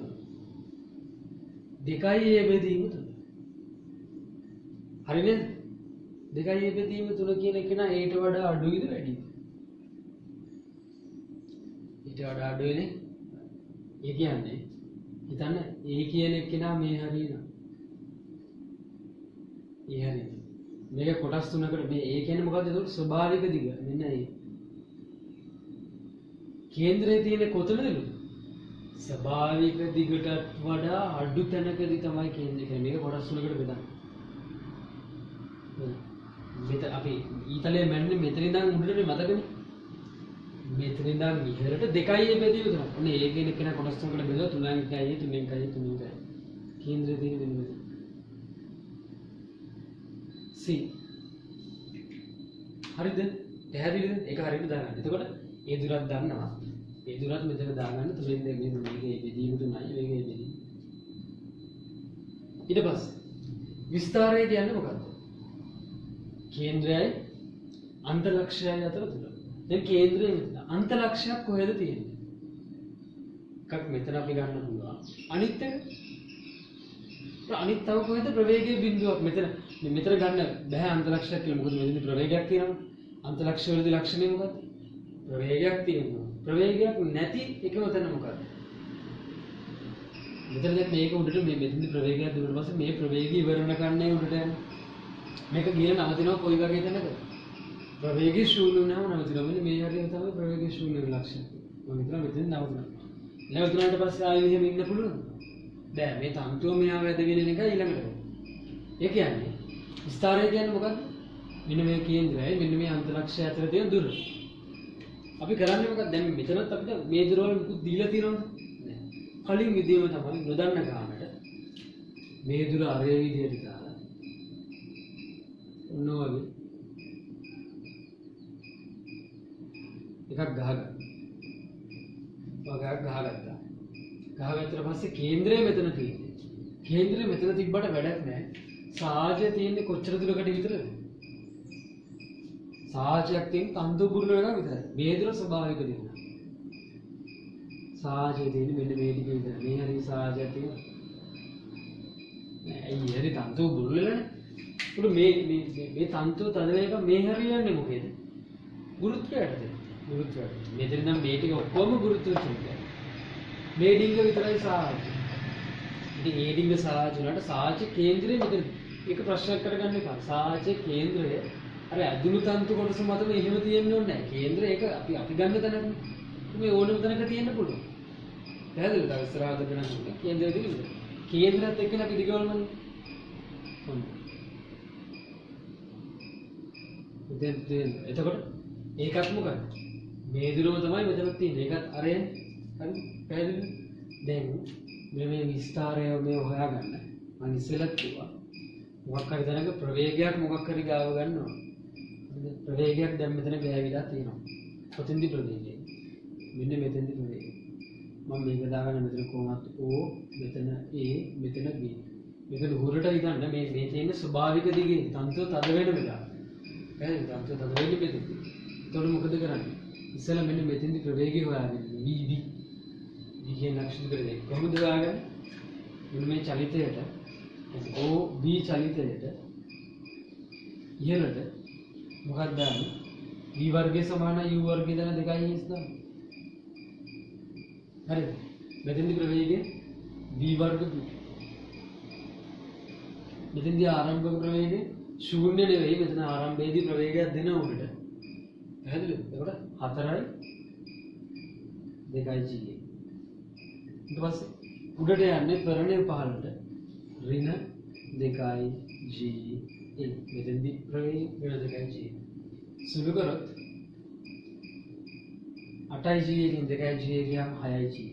දෙකයි a බෙදීම තුන හරි නේද දෙකයි a බෙදීම තුන කියන එක නා ඊට වඩා අඩුයිද වැඩිද ඊට වඩා අඩුයිනේ ඒ කියන්නේ හිතන්න a කියන එක නා මේ හරියන ඒ හරියන මේක කොටස් තුනකට මේ a කියන්නේ මොකද්ද ඒක ස්වභාවික දිග මෙන්න ඒ කේන්ද්‍රයේ තියෙන කොතනද ස්වභාවික දිගටත් වඩා අඩු තැනකදී තමයි කේන්ද්‍රය කියන්නේ මේක කොටස් තුනකට බෙදන්නේ මෙතන අපි ඊතලයේ මැන්නේ මෙතන ඉඳන් උඩට මතකනේ මෙතන ඉඳන් ඉහළට දෙකයි a බෙදීම තුනක් ඔන්න a කියන එක නා කොටස් තුනකට බෙදුවා තුනයි එකයි තුනෙන් එකයි තුනෙන් එකයි කේන්ද්‍රයේ තියෙන මෙන්න මෙතන C හරිද පැහැදිලිද ඒක හරියට දාගන්න එතකොට ඒ දුරක් දන්නවා ඒ දුරත් මෙතන දාගන්න තුලින් දෙන්නේ මේකේ බෙදීම තුනයි මේකේ බෙදීම ඊට පස්සේ විස්තරය කියන්නේ මොකක්ද කේන්ද්‍රයයි අන්තලක්ෂයයි අතර තුන දැන් කේන්ද්‍රය මෙතන අන්තලක්ෂයක් කොහෙද තියෙන්නේ එකක් මෙතන අපි ගන්න පුළුවන් අනිත් එක අනිත් තව කොහෙද ප්‍රවේගයේ බිඳුවක් මෙතන මෙතන ගන්න බෑ අන්තලක්ෂයක් කියලා මොකද මෙතන ප්‍රවේගයක් තියෙනවා අන්තලක්ෂ වලදී ලක්ෂණය මොකක්ද ප්‍රවේගයක් තියෙනවා ප්‍රවේගයක් නැති එකම තැන මොකක්ද මෙතන දැන් මේක උඩට මේ මෙතන ප්‍රවේගයක් දුන්නාට පස්සේ මේ ප්‍රවේගය ඉවරන කන්නේ උඩට යන මේක ගිහලා නවතිනවා කොයි වගේ තැනකද ප්‍රවේගය ශූන්‍ය වුණාම නවතිනවා මෙන්න මේ හරියට තමයි ප්‍රවේගය ශූන්‍ය වෙන ලක්ෂණ මම හිතනවා මෙතන නවතිනවා නවතුනාට පස්සේ ආයෙ මෙහෙම ඉන්න පුළුවන්ද බෑ මේ තන්තුව මෙහා වැදගෙන එන එක ඊළඟට ඒ කියන්නේ විස්තරය කියන්නේ මොකක්ද මෙන්න මේ කේන්ද්‍රයයි මෙන්න මේ අන්තලක්ෂය අතර තියෙන දුර අපි කරන්නේ මොකක්ද දැන් මෙතනත් අපිට මේ දුර වල මුකුත් දීලා තියෙනවද නෑ කලින් විදියම තමයි නොදන්න ගානට මේ දුර අරේ විදියට දාලා ඔන්න වගේ එකක් ගහගන්න වගයක් ගහගත්තා ගහගත්තට පස්සේ කේන්ද්‍රය මෙතන තියෙන්නේ කේන්ද්‍රය මෙතන තිබ්බට වැඩක් නෑ සාජය තියෙන්නේ කොච්චර දුරකට විතරද සාජයක් තියෙන තන්තු බුරුල එකක් විතරයි මේ දුර ස්වභාවික දෙන්න සාජය තියෙන්නේ මෙන්න මේ ටික විතරයි මේ හරිය සාජයක් තියෙනවා නෑ අයිය හරි තන්තු බුරුලනේ උඩ මේ මේ මේ තන්තු තද වේග මේ හරියන්නේ මොකේද ගුරුත්වයටද ගුරුත්වයට මෙතන නම් මේ ටික ඔක්කොම ගුරුත්වයට තියෙනවා මේ ඩිංග විතරයි සාජ ඉතින් ඒ ඩිංග සාජ උනට සාජ කේන්ද්‍රය මෙතන එක ප්‍රශ්නයක් කරගන්න එපා සාජ කේන්ද්‍රය අර අදුණු තන්තු කොටස මතම එහෙම තියෙන්න ඕනේ නැහැ කේන්ද්‍රය ඒක අපි අපි ගන්න තැනක් මේ ඕනම තැනක තියෙන්න පුළුවන් පැහැදිලිද ඉස්සරහට ගන්න කේන්ද්‍රය දිගට කේන්ද්‍රයත් එක්කන අපි දිගවලමනේ හොඳ ඉතින් එතකොට ඒකත් මොකක්ද මේ දුරම තමයි මෙතන තියෙන්නේ ඒකත් අරෙන් හරි පැහැදිලිද දැන් මේ විස්තරය මේ හොයාගන්න මම ඉස්සෙල්ලත් කිව්වා මොකක් හරි දැනක ප්‍රවේගයක් මොකක් හරි ගාව ගන්නවා ප්‍රවේගයක් දැන් මෙතන ගෑවිලා තියෙනවා කොතෙන්ද ප්‍රවේගය මෙන්න මෙතෙන්ද ප්‍රවේගය මම මේක දාගන්න මෙතන කොහොමත් O මෙතන A මෙතන B. මෙතන හොරට හිතන්න මේ මේ තියෙන ස්වභාවික දිගේ තන්තුව තද වෙන වෙලාව. හරිද? තන්තුව තද වෙන්නේ මෙතනදී. එතකොට මොකද කරන්නේ? ඉස්සෙල්ලා මෙන්න මෙතෙන්දි ප්‍රවේගය හොයාගන්න. V B. V කියන ලක්ෂණ ප්‍රවේගය. කොහොමද හොයාගන්නේ? මෙන්න මේ චලිතයට O B චලිතයට ඉහළට මොකක්ද දාන්නේ? V වර්ගය සමාන U වර්ගය දාන දෙකයි S දාන්න. හරිද? මෙතෙන්දි ප්‍රවේගය V වර්ග B. මෙතෙන්දී ආරම්භක ප්‍රවේගය ශූන්‍ය නෙවෙයි මෙතන ආරම්භයේදී ප්‍රවේගයක් දෙන උඩට. පැහැදිලිද? එතකොට හතරයි දෙකයි G. ඊට පස්සේ උඩට යන්නේ ත්වරණය පහළට ඍණ දෙකයි G A. මෙතෙන්දී ප්‍රවේගය ඍණ දෙකයි G. සුළු කරොත් අටයි G එකෙන් දෙකයි G එකෙන් හයයි G.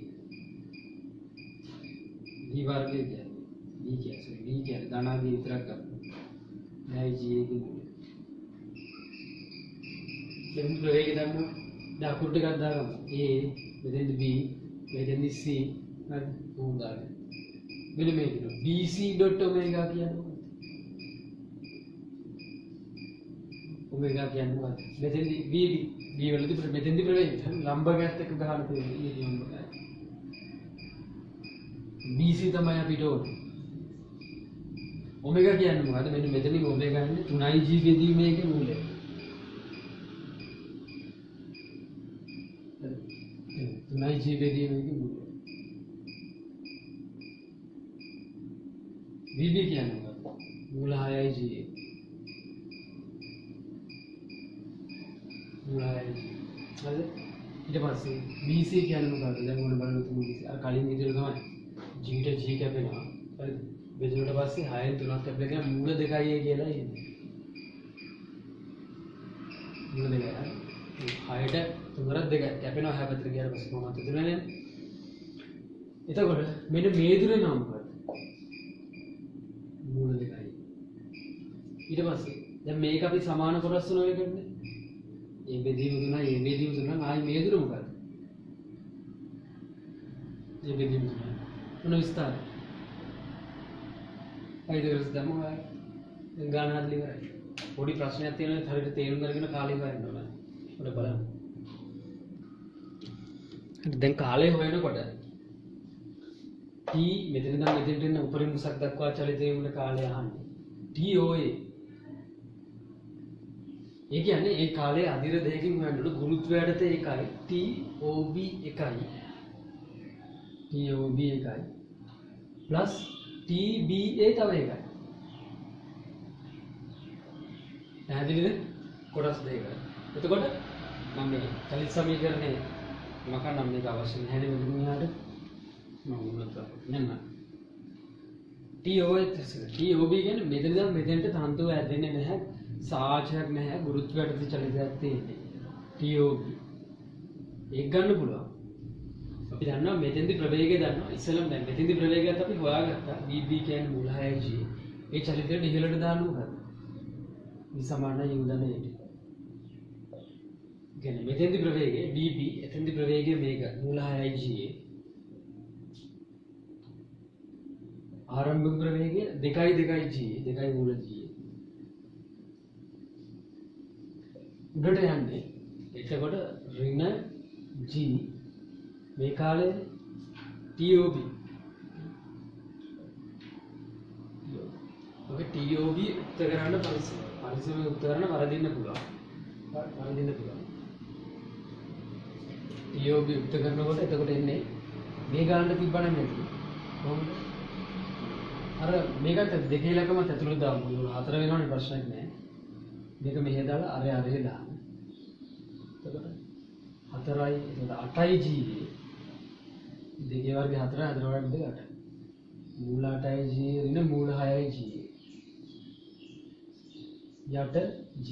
D වර්ගය කියන්නේ D කියන්නේ D කියන්නේ ධනාදී විතරක් ගන්න. නයි G එකකින් දැන් ප්‍රවේගය දාන්න දකුණට ටිකක් දාගමු. A මෙතෙන්දී B මෙතෙන්දී C හරි උන් දාගන්න. මෙන්න මේක B C dot omega කියන්නේ මොකක්ද? omega කියන්නේ මොකක්ද? මෙතෙන්දී V B B වලදී මෙතෙන්දී ප්‍රවේගය ලම්බකයත් එක්ක ගහන ප්‍රවේගය ලම්බකය. B C තමයි අපිට ඕනේ. ඔමෙගා කියන්නේ මොකද්ද? මෙන්න මෙතනින් ඔමෙගා ඉන්නේ තුනයි G බෙදීමේගේ මූලය. හරි. තුනයි G බෙදීමේගේ මූලය. V B කියන්නේ මොකද්ද? මූල හයයි G. මූල හයයි G. හරිද? ඊට පස්සේ B C කියන්නේ මොකද්ද? දැන් මොන බලන්න තුමුයි. අර කලින් විදිහට තමයි G ට G කැපෙනවා. හරිද? බෙදුනට පස්සේ හයෙන් තුනක් කැපෙලා කියන මූල දෙකයි කියලා එන්නේ. මූල දෙකයි. හයට තුනක් දෙකයි කැපෙනවා හැපතට ගියාට පස්සේ කොහොමද තුනනේ? එතකොට මෙන්න මේ දුරේ නම් මොකද්ද? මූල දෙකයි. ඊට පස්සේ දැන් මේක අපි සමාන කොටස් තුන එකනේ. මේ බෙදීම තුනයි මේ බෙදීම තුනයි ආයි මේ දුර මොකද්ද? මේ බෙදීම තුනයි. මොන විස්තරය? අයිදරස් දමෝ දැන් ගාන හදලි කරයි. පොඩි ප්‍රශ්නයක් තියෙනවා හරියට තේරුම් ගන්න කාලේ හොයන්න ඕන. ඔන්න බලන්න. හරි දැන් කාලේ හොයනකොට T මෙතන ඉඳන් මෙතෙන්ට එන උපරිම උසක් දක්වා චලිතයේ මුල කාලය අහන්නේ. T O A. ඒ කියන්නේ ඒ කාලේ අදිර දෙකකින් හොයනකොට ගුරුත්වයට ඒකයි T O B එකයි. T O B එකයි. plus T B A තව එකයි. පැහැදිලිද? කොටස් දෙකයි. එතකොට මම මේ චලිත සමීකරණේ මකන්නම් මේක අවශ්‍ය නැහැ නේද මෙයාට? මම උනත් නෑ. T O A T O B කියන්නේ මෙතන ඉඳන් මෙතෙන්ට තන්තුව ඇදෙන්නේ නැහැ. සාචයක් නැහැ. ගුරුත්වයට චලිතයක් තියෙන්නේ. T O B. ඒක ගන්න පුළුවන්. අපි දන්නවා මෙතෙන්දි ප්‍රවේගය දන්නවා. ඉස්සෙල්ලම දැන් මෙතෙන්දි ප්‍රවේගයත් අපි හොයාගත්තා. V B කියන්නේ මූල හයයි G. ඒ චලිතයට ඉහළට දාන්න මොකද? V සමානයි U දන A. කියන්නේ මෙතෙන්දි ප්‍රවේගය V B, එතෙන්දි ප්‍රවේගය මේක මූල හයයි G. ආරම්භක ප්‍රවේගය දෙකයි දෙකයි G, දෙකයි මූල G. උඩට යන්නේ. එතකොට ඍණ G මේ කාලේ T O B. ඔක T O B උත්තර කරන්න පරිස්සම. පරිස්සම උත්තර කරන්න වරදින්න පුළුවන්. වරදින්න පුළුවන්. T O B උත්තර කරනකොට එතකොට එන්නේ මේ ගානට තිබ්බනම් නැති. කොහොමද? අර මේකට දෙකේ ලකම ඇතුළට දාමු. හතර වෙනවනේ ප්‍රශ්නයක් නෑ. මේක මෙහෙ දාලා අර අරේ දාන්න. එතකොට හතරයි එතකොට අටයි G දෙකේ වර්ගය හතරයි හතර වර්ගය දෙක අටයි. මූල අටයි G ඍණ මූල හයයි G. යට G.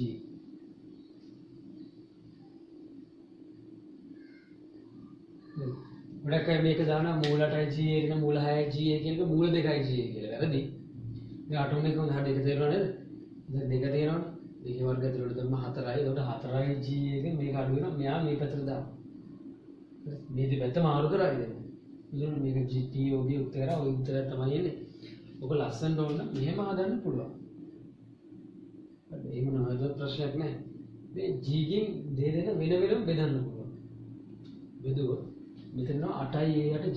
ගොඩක් අය මේක දානවා මූල අටයි G ඍණ මූල හයයි G කියන එක මූල දෙකයි G කියලා. වැරදි. මේ අටුම එක හරියට එක තේරෙනව නේද? දැන් දෙක තේරෙනවනේ. දෙකේ වර්ගය ඇතුළට දැම්ම හතරයි. එතකොට හතරයි G එකෙන් මේක අඩු වෙනවා. මෙයා මේ පැත්තට දානවා. මේ දෙපැත්ත මාරු කරායි දැන්. ඉතින් මේක G T O ගේ උත්තරය ඔය උත්තරය තමයි එන්නේ. ඔක ලස්සනට ඕන නම් මෙහෙම හදන්න පුළුවන්. හරි එහෙම නේද ප්‍රශ්නයක් නැහැ. මේ G ගෙන් දෙ දෙක වෙන වෙනම බෙදන්න පුළුවන්. බෙදුවොත් මෙතන අටයි A යට G.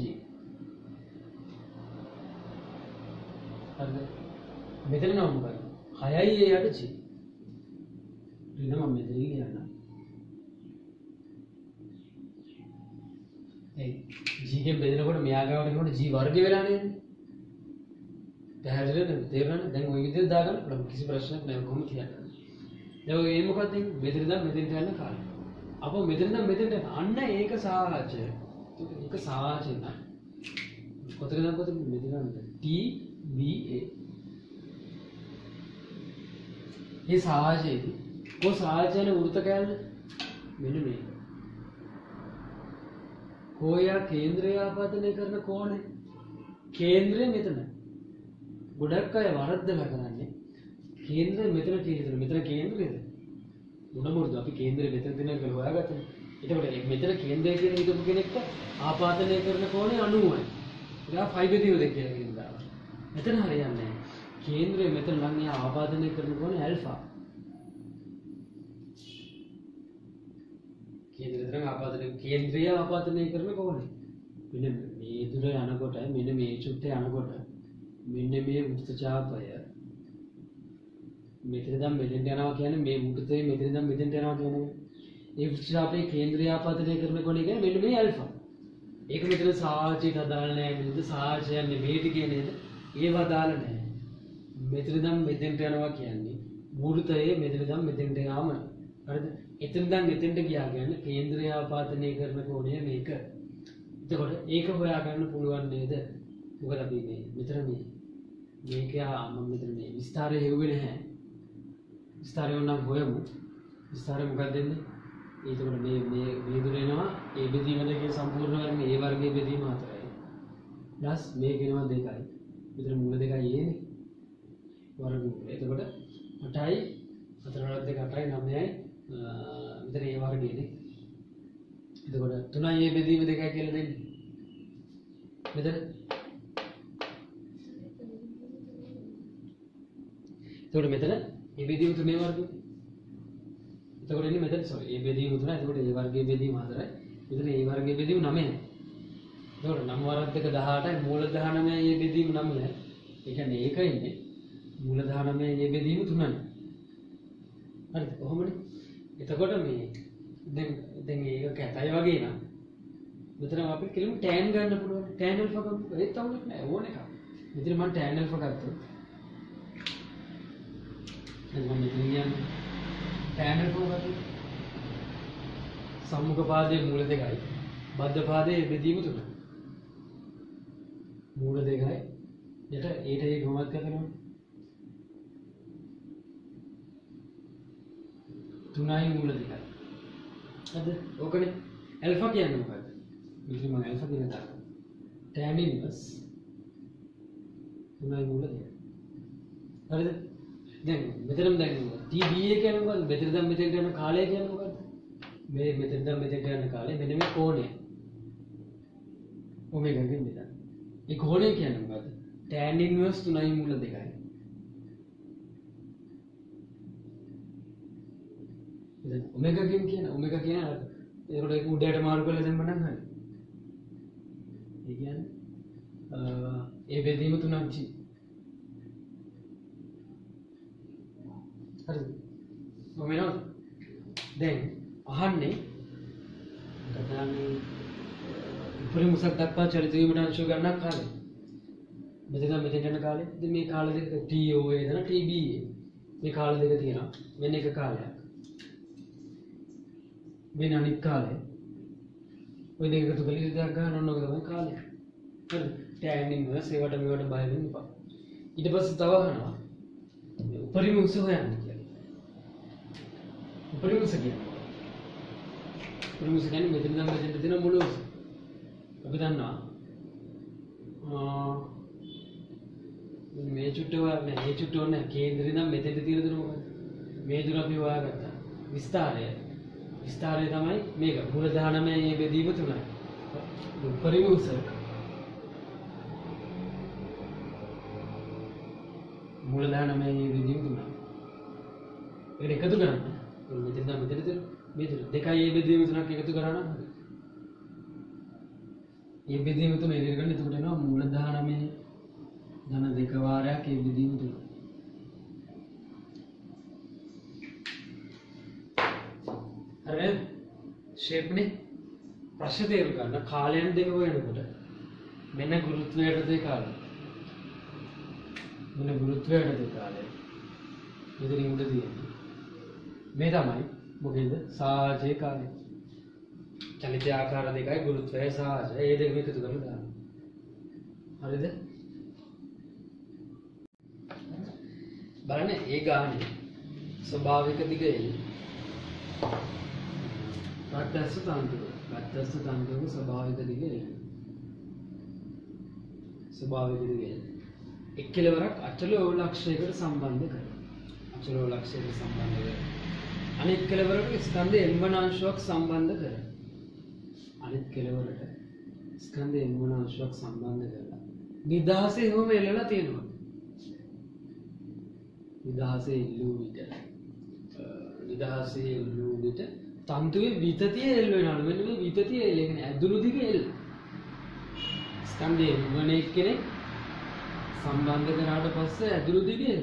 හරිද? මෙතන නම් මොකක්ද? හයයි A යට G. ඊළඟ මම මෙතන ලියන්න. ඒ G ගෙන් බෙදනකොට මෙයා ගාවට එනකොට G වර්ගය වෙලා නේද? පැහැදිලිද? තේරුණාද? දැන් ওই විදිහට දාගන්න පුළුවන්. කිසි ප්‍රශ්නයක් නැහැ. කොහොම කියන්නේ. දැන් ඔය මොකක්ද? මෙතන ඉඳන් මෙතෙන්ට යන කාලය. අපෝ මෙතන ඉඳන් මෙතෙන්ට අන්න ඒක සාහචය. ඒක සාහචය නෑ. කොතනද කොතනද මෙතන T B A. මේ සාහචයේදී කො සාහචයන වෘත්ත කැලේ මෙන්න මේ. කොයා කේන්ද්‍රය ආපාදනය කරන කෝණය. කේන්ද්‍රය මෙතන. ගොඩක් අය වරද්දලා කරන්නේ කේන්ද්‍රය මෙතන කියලා. මෙතන කේන්ද්‍රයද? මොනමුරුද අපි කේන්ද්‍රය මෙතන දෙන එක හොයාගත්තනේ. එතකොට මෙතන කේන්ද්‍රය කියන හිතපු කෙනෙක්ට ආපාදනය කරන කෝණය අනූවයි. ඒක ෆයිව් බෙදීම දෙක කියලා. මෙතන හරියන්නේ නැහැ. කේන්ද්‍රය මෙතන නම් එයා ආපාදනය කරන කෝණය ඇල්ෆා. කේන්ද්‍රය දෙන ආපාදනය කේන්ද්‍රය ආපාදනය කරන කෝණය. මෙන්න මේ දුර යනකොට මෙන්න මේ චුට්ටේ යනකොට මෙන්න මේ වෘත්තචාපය මෙතන ඉඳන් මෙතෙන්ට යනවා කියන්නේ මේ වෘත්තයේ මෙතන ඉඳන් මෙතෙන්ට යනවා කියන්නේ ඒ වෘත්තචාපයේ කේන්ද්‍රය ආපාදනය කරන කොනේ කියන්නේ මෙන්න මේ ඇල්ෆා. ඒක මෙතන සාහචයට අදාළ නැහැ නේද? සාහචයන් නෙමෙයිද කියන නේද? ඒව අදාළ නැහැ. මෙතන ඉඳන් මෙතෙන්ට යනවා කියන්නේ වෘත්තයේ මෙතන ඉඳන් මෙතෙන්ට යාම. හරිද? එතන ඉඳන් මෙතෙන්ට ගියා කියන්නේ කේන්ද්‍රය ආපාදනය කරන කොනේ මේක. එතකොට ඒක හොයාගන්න පුළුවන් නේද? මොකද අපි මේ මෙතන මේ මේක මම මෙතන මේ විස්තරය හෙව්වේ නැහැ. විස්තරය නම් හොයමු. විස්තරය මොකක්ද දෙන්නේ? ඒකවල මේ මේ මේ දුර එනවා ඒ බෙදීම දෙකේ සම්පූර්ණ වර්ගය ඒ වර්ගයේ බෙදීම හතරයි. ප්ලස් මේක එනවා දෙකයි. මෙතන මූල දෙකයි එන්නේ. වර්ගමූල. එතකොට අටයි හතර වරක් දෙක අටයි නවයයි මෙතන ඒ වර්ගයේනේ. එතකොට තුනයි ඒ බෙදීම දෙකයි කියලා දෙන්නේ. මෙතන එතකොට මෙතන ඒ බෙදීම තුනේ වර්ගය. එතකොට එන්නේ මෙතන සෝරි ඒ බෙදීම තුනයි. එතකොට ඒ වර්ගයේ බෙදීම හතරයි. මෙතන ඒ වර්ගයේ බෙදීම නවයයි. එතකොට නව වරක් දෙක දහඅටයි මූල දහනවයයි ඒ බෙදීම නවයයි. ඒ කියන්නේ ඒක ඉන්නේ මූල දහනවයයි ඒ බෙදීම තුනයි. හරිද? කොහොමද? එතකොට මේ දැන් දැන් මේක කැතයි වගේ නම් මෙතන අපි කිලිමු tan ගන්න පුළුවන්. tan alpha ගමු. ඒත් තවුනක් නෑ ඕන එකක්. මෙතන මම tan alpha ගත්තොත් දැන් මම මෙතන කියන්නේ tan alpha ගත්තොත් සම්මුඛ පාදයේ මූල දෙකයි බද්ධ පාදයේ බෙදීම තුනයි. මූල දෙකයි යට ඒට ඒ ගමත් කරනවා. තුනයි මූල දෙකයි. හරිද? ඕකනේ ඇල්ෆා කියන්නේ මොකක්ද? මේක මම ඇල්ෆා කියන දාන්න. tan inverse තුනයි මූල දෙකයි. හරිද? දැන් මෙතනම දැන් T B A කියන්නේ මොකක්ද? මෙතන දැන් මෙතෙන්ට යන කාලය කියන්නේ මොකක්ද? මේ මෙතන දැන් මෙතෙන්ට යන කාලය මෙන්න මේ කෝණය. ඔමේගා ගෙන් බෙදන්න. ඒ කෝණය කියන්නේ මොකක්ද? tan inverse තුනයි මූල දෙකයි. දැන් ඔමේගා ගෙන් කියන ඔමේගා කියන ඒකට ඒක උඩයට මාරු කරලා දැම්ම නම් හරි. ඒ කියන්නේ ඒ බෙදීම තුනක් G. හරිද? මම එනවා. දැන් අහන්නේ ගණන් උපරිම මුසක් දක්වා චලිත වීමට අංශු ගණනක් කාලේ. මෙතන මෙතෙන් යන කාලේ. ඉතින් මේ කාල දෙක T O A දන T B A. මේ කාල දෙක තියෙනවා. මෙන්න එක කාලයක්. වෙන අනිත් කාලය. ඔය දෙක එකතු කරලා ඉතින් ගන්න ඕන ඔක තමයි කාලය. හරිද? tan inverse ඒවට මේවට බය වෙන්න එපා. ඊට පස්සේ තව අහනවා. උපරිම උස හොයන්න කියලා. උපරිම උස කියන්නේ. උපරිම උස කියන්නේ මෙතන නම් මෙතෙන්ට දෙන මුළු උස. අපි දන්නවා. ආ මේ චුට්ටව මේ චුට්ටව නෑ කේන්දරේ නම් මෙතෙන්ට තියෙන දේ මොකද? මේ දුර අපි හොයාගත්තා. විස්තරය විස්තරය තමයි මේක. මූල දහනවයයි මේ බෙදීම තුනයි. උපරිම උස මූලධානමය යෙදීම තුනක්. ඒක එකතු කරන්න. මෙතන නම් මෙතනද මේ දෙකයි ඒ බෙදීම තුනක් එකතු කරා නම් හරි. ඒ බෙදීම තුන එළියට ගන්න එතකොට එනවා මූලධානමය ධන දෙක වාරයක් ඒ බෙදීම තුන. හරි ෂේප් නේ ප්‍රශ්න තේරුම් ගන්න කාලයන් දෙක වෙනකොට මෙන්න ගුරුත්වයට දෙක කාලය. මෙන්න ගුරුත්වයට දෙක කාලය. මෙතන උඩ තියෙන්නේ. මේ තමයි මොකේද? සාජේ කාලය. චලිත ආකාර දෙකයි ගුරුත්වය සාජය. ඒ දෙක එකතු කරලා දාන්න. හරිද? බලන්න ඒ ගානේ ස්වභාවික දිග එල්. ප්‍රත්‍යස්ස තන්තුව. ප්‍රත්‍යස්ස තන්තුවක ස්වභාවික දිග එල්. ස්වභාවික දිග එල්. එක් කෙලවරක් අචල ඕලක්ෂයකට සම්බන්ධ කරනවා. අචල ඕලක්ෂයකට සම්බන්ධ කරනවා. අනිත් කෙලවරට ස්කන්ධ එන් වන අංශුවක් සම්බන්ධ කරනවා. අනිත් කෙලවරට ස්කන්ධ එන් වන අංශුවක් සම්බන්ධ කරලා නිදහසේ හැම එල්ලලා තියෙනවා. නිදහසේ එල්ලූ විට නිදහසේ එල්ලූ විට තන්තුවේ විතතිය එල් වෙනවා. මෙන්න මේ විතතිය එල් කියන්නේ ඇදුණු දිග එල්. ස්කන්ධයේ වන එක්කෙනෙක් සම්බන්ධ කරාට පස්සේ ඇදුණු දිග එල්.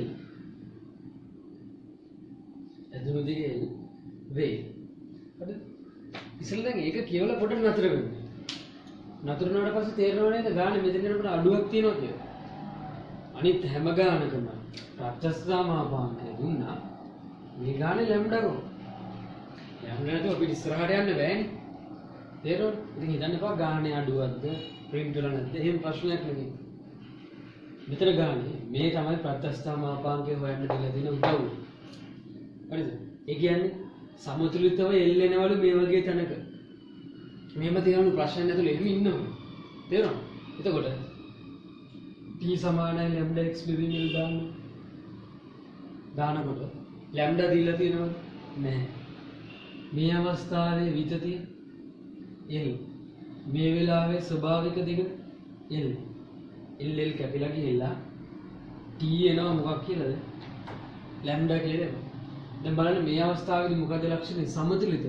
ඇදුණු දිග එල් වේ. හරිද? ඉතින් දැන් ඒක කියවලා පොඩ්ඩක් නතර වෙන්න. නතර වුණාට පස්සේ තේරෙනව නේද ගානේ මෙතන යනකොට අඩුවක් තියෙනවා කියලා. අනිත් හැම ගානකම ප්‍රත්‍යස්ථාමාපාංකය දුන්නා. මේ ගානේ ලැම්ඩා කො. ලැම්ඩා නැතුව අපිට ඉස්සරහට යන්න බෑනේ. තේරෙනවද? ඉතින් හිතන්න එපා ගානේ අඩුවක්ද ප්‍රින්ට් වල නැද්ද? එහෙම ප්‍රශ්නයක් නෙමෙයි. මෙතන ගානේ මේ තමයි ප්‍රත්‍යස්ථාමාපාංකය හොයන්න දෙලා දෙන උදව්ව. හරිද? ඒ කියන්නේ සමතුලිතව එල්ලෙනවලු මේ වගේ තැනක. මෙහෙම තියෙන ප්‍රශ්න ඇතුළේ එහෙම ඉන්නවා. තේරෙනවද? එතකොට t සමානයි lambda x බෙදීම L දාන්න. දානකොට lambda දීලා තියෙනවද? නැහැ. මේ අවස්ථාවේ විතතිය L. මේ වෙලාවේ ස්වභාවික දිග L. L L කැපිලා ගිහිල්ලා t එනවා මොකක් කියලාද? lambda කියලා එනවා. දැන් බලන්න මේ අවස්ථාවේදී මොකද ලක්ෂණය? සමතුලිතයි.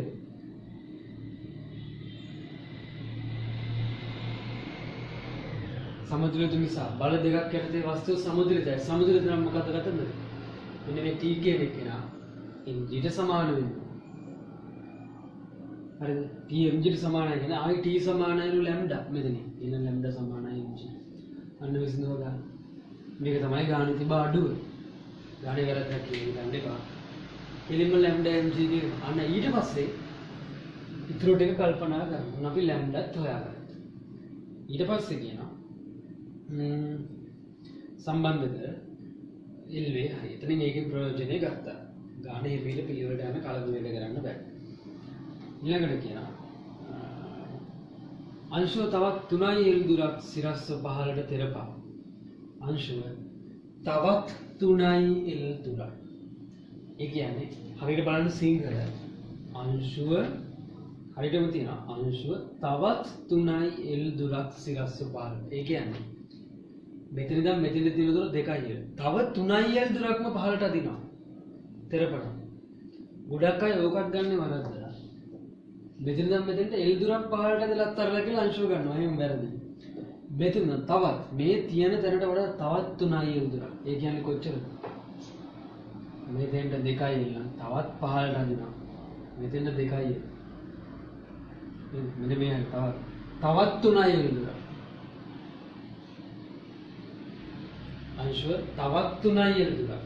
සමතුලිත නිසා බල දෙකක් යටතේ වස්තුව සමතුලිතයි. සමතුලිත නම් මොකද ගතද? මෙන්න මේ t කියන එක නා mg ට සමාන වෙනවා. හරිද? t mg ට සමානයි කියන්නේ ආයි t සමානයිලු lambda මෙතන. එන lambda සමානයි mg. අන්න විසඳුව ගන්න. මේක තමයි ගානේ තිබ්බ අඩුව. ගානේ වැරද්දක් කියන ගන්න එපා. කෙලින්ම lambda mg කියන අන්න ඊට පස්සේ ඉතුරු ටික කල්පනා කරමු. අපි lambdaත් හොයාගත්තා. ඊට පස්සේ කියනවා ම් සම්බන්ධක L වේ හරි. එතනින් මේකේ ප්‍රයෝජනෙ ගත්තා. ගානේ පිළ පිළිවෙලට යන කලදු වේග කරන්න බෑ. ඊළඟට කියනවා අංශුව තවත් තුනයි L දුරක් සිරස්ව පහළට තෙරපා. අංශුව තවත් තුනයි L දුරක්. ඒ කියන්නේ හරියට බලන්න සිංහල අංශුව හරියටම තියෙනවා අංශුව තවත් තුනයි L දුරක් සිරස්ව පහළට. ඒ කියන්නේ මෙතන ඉඳන් මෙතන තියෙන දුර දෙකයි L. තව තුනයි L දුරක්ම පහළට අදිනවා. තෙරපන. ගොඩක් අය ඕකත් ගන්න වරද්දලා. මෙතන ඉඳන් මෙතෙන්ට L දුරක් පහළට ඇදලා අත්තරලා කියලා අංශුව ගන්නවා. එහෙම වැරදි. මෙතන තවත් මේ තියෙන තැනට වඩා තවත් තුනයි L දුරක්. ඒ කියන්නේ කොච්චරද? මෙතෙන්ට දෙකයි L නම් තවත් පහළට අදිනවා. මෙතෙන්ට දෙකයි L. මෙන්න මේ තවත් තවත් තුනයි L දුරක්. අංශුව තවත් තුනයි L දුරක්.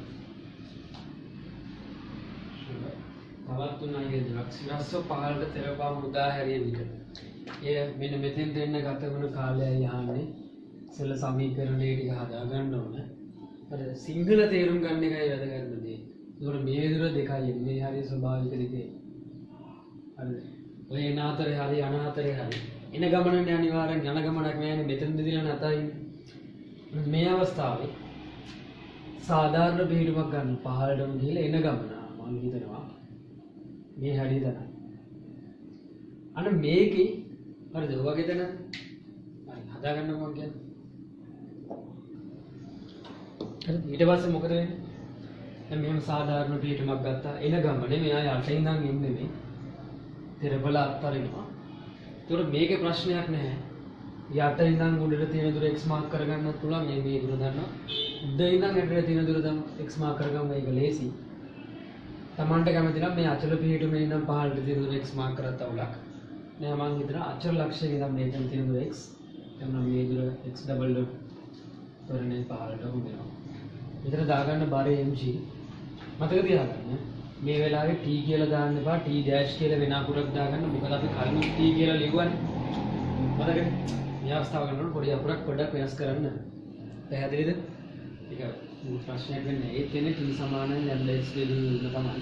තවත් තුනයි L දුරක්. සිරස්ව පහළට තෙරපා මුදා හැරිය විට. එය මෙන්න මෙතෙන්ට එන්න ගත වන කාලයයි යහන්නේ සෙල සමීකරණයේ ටික හදා ගන්න ඕන. අර සිංහල තේරුම් ගන්න එකයි වැදගත්ම දේ. ඒකට මේ දුර දෙකයි මේ හරිය ස්වභාවික දෙකේ. හරිද? ඔය එන අතරේ හරි යන අතරේ හරි එන ගමනනේ අනිවාර්යෙන් යන ගමනක් නෑනේ මෙතනදී දිලා නැතයි. මේ අවස්ථාවේ සාධාරණ බෙහෙරුමක් ගන්න පහළටම ගිහලා එන ගමන මම හිතනවා මේ හැටි තමයි. අන්න මේකේ හරිද ඔය වගේ තැන හරි හදාගන්න මම කියන්නේ. හරිද? ඊට පස්සේ මොකද වෙන්නේ? දැන් මෙහෙම සාධාරණ පිටමක් ගත්තා. එන ගමනේ මෙයා යට ඉඳන් ඉන්නේ මේ. තෙරපල අත්තරිනවා. ඒතකොට මේකේ ප්‍රශ්නයක් නැහැ. යට ඉඳන් උඩට තියෙන දුර x මාක් කරගන්නත් පුළුවන්. මේ මේ දුර දන්නවා. උඩ ඉඳන් යටට තියෙන දුර තමයි x මාක් කරගන්න මේක ලේසි. Tamanට කැමති නම් මේ අචල පිටුමේ ඉඳන් පහළට තියෙන දුර x මාක් කරත් අවුලක්. නෑ මං හිතනවා අචල ලක්ෂයෙන් ඉඳන් මේකෙන් තියෙන දුර x. එතන මේ දුර x ඩබල් ඩොට් වරනේ පහළට හුවෙනවා. විතර දාගන්න බාරේ mg මතක තියාගන්න. මේ වෙලාවේ t කියලා දාන්න එපා. t dash කියලා වෙන අකුරක් දාගන්න. මොකද අපි කලින් t කියලා ලියුවනේ. මතකද? මේ අවස්ථාව ගන්නකොට පොඩි අකුරක් පොඩ්ඩක් වෙනස් කරන්න. පැහැදිලිද? ඒක ප්‍රශ්නයක් වෙන්නේ. ඒත් එන්නේ t සමානයි lambda x කියලා ඉන්න තමයි.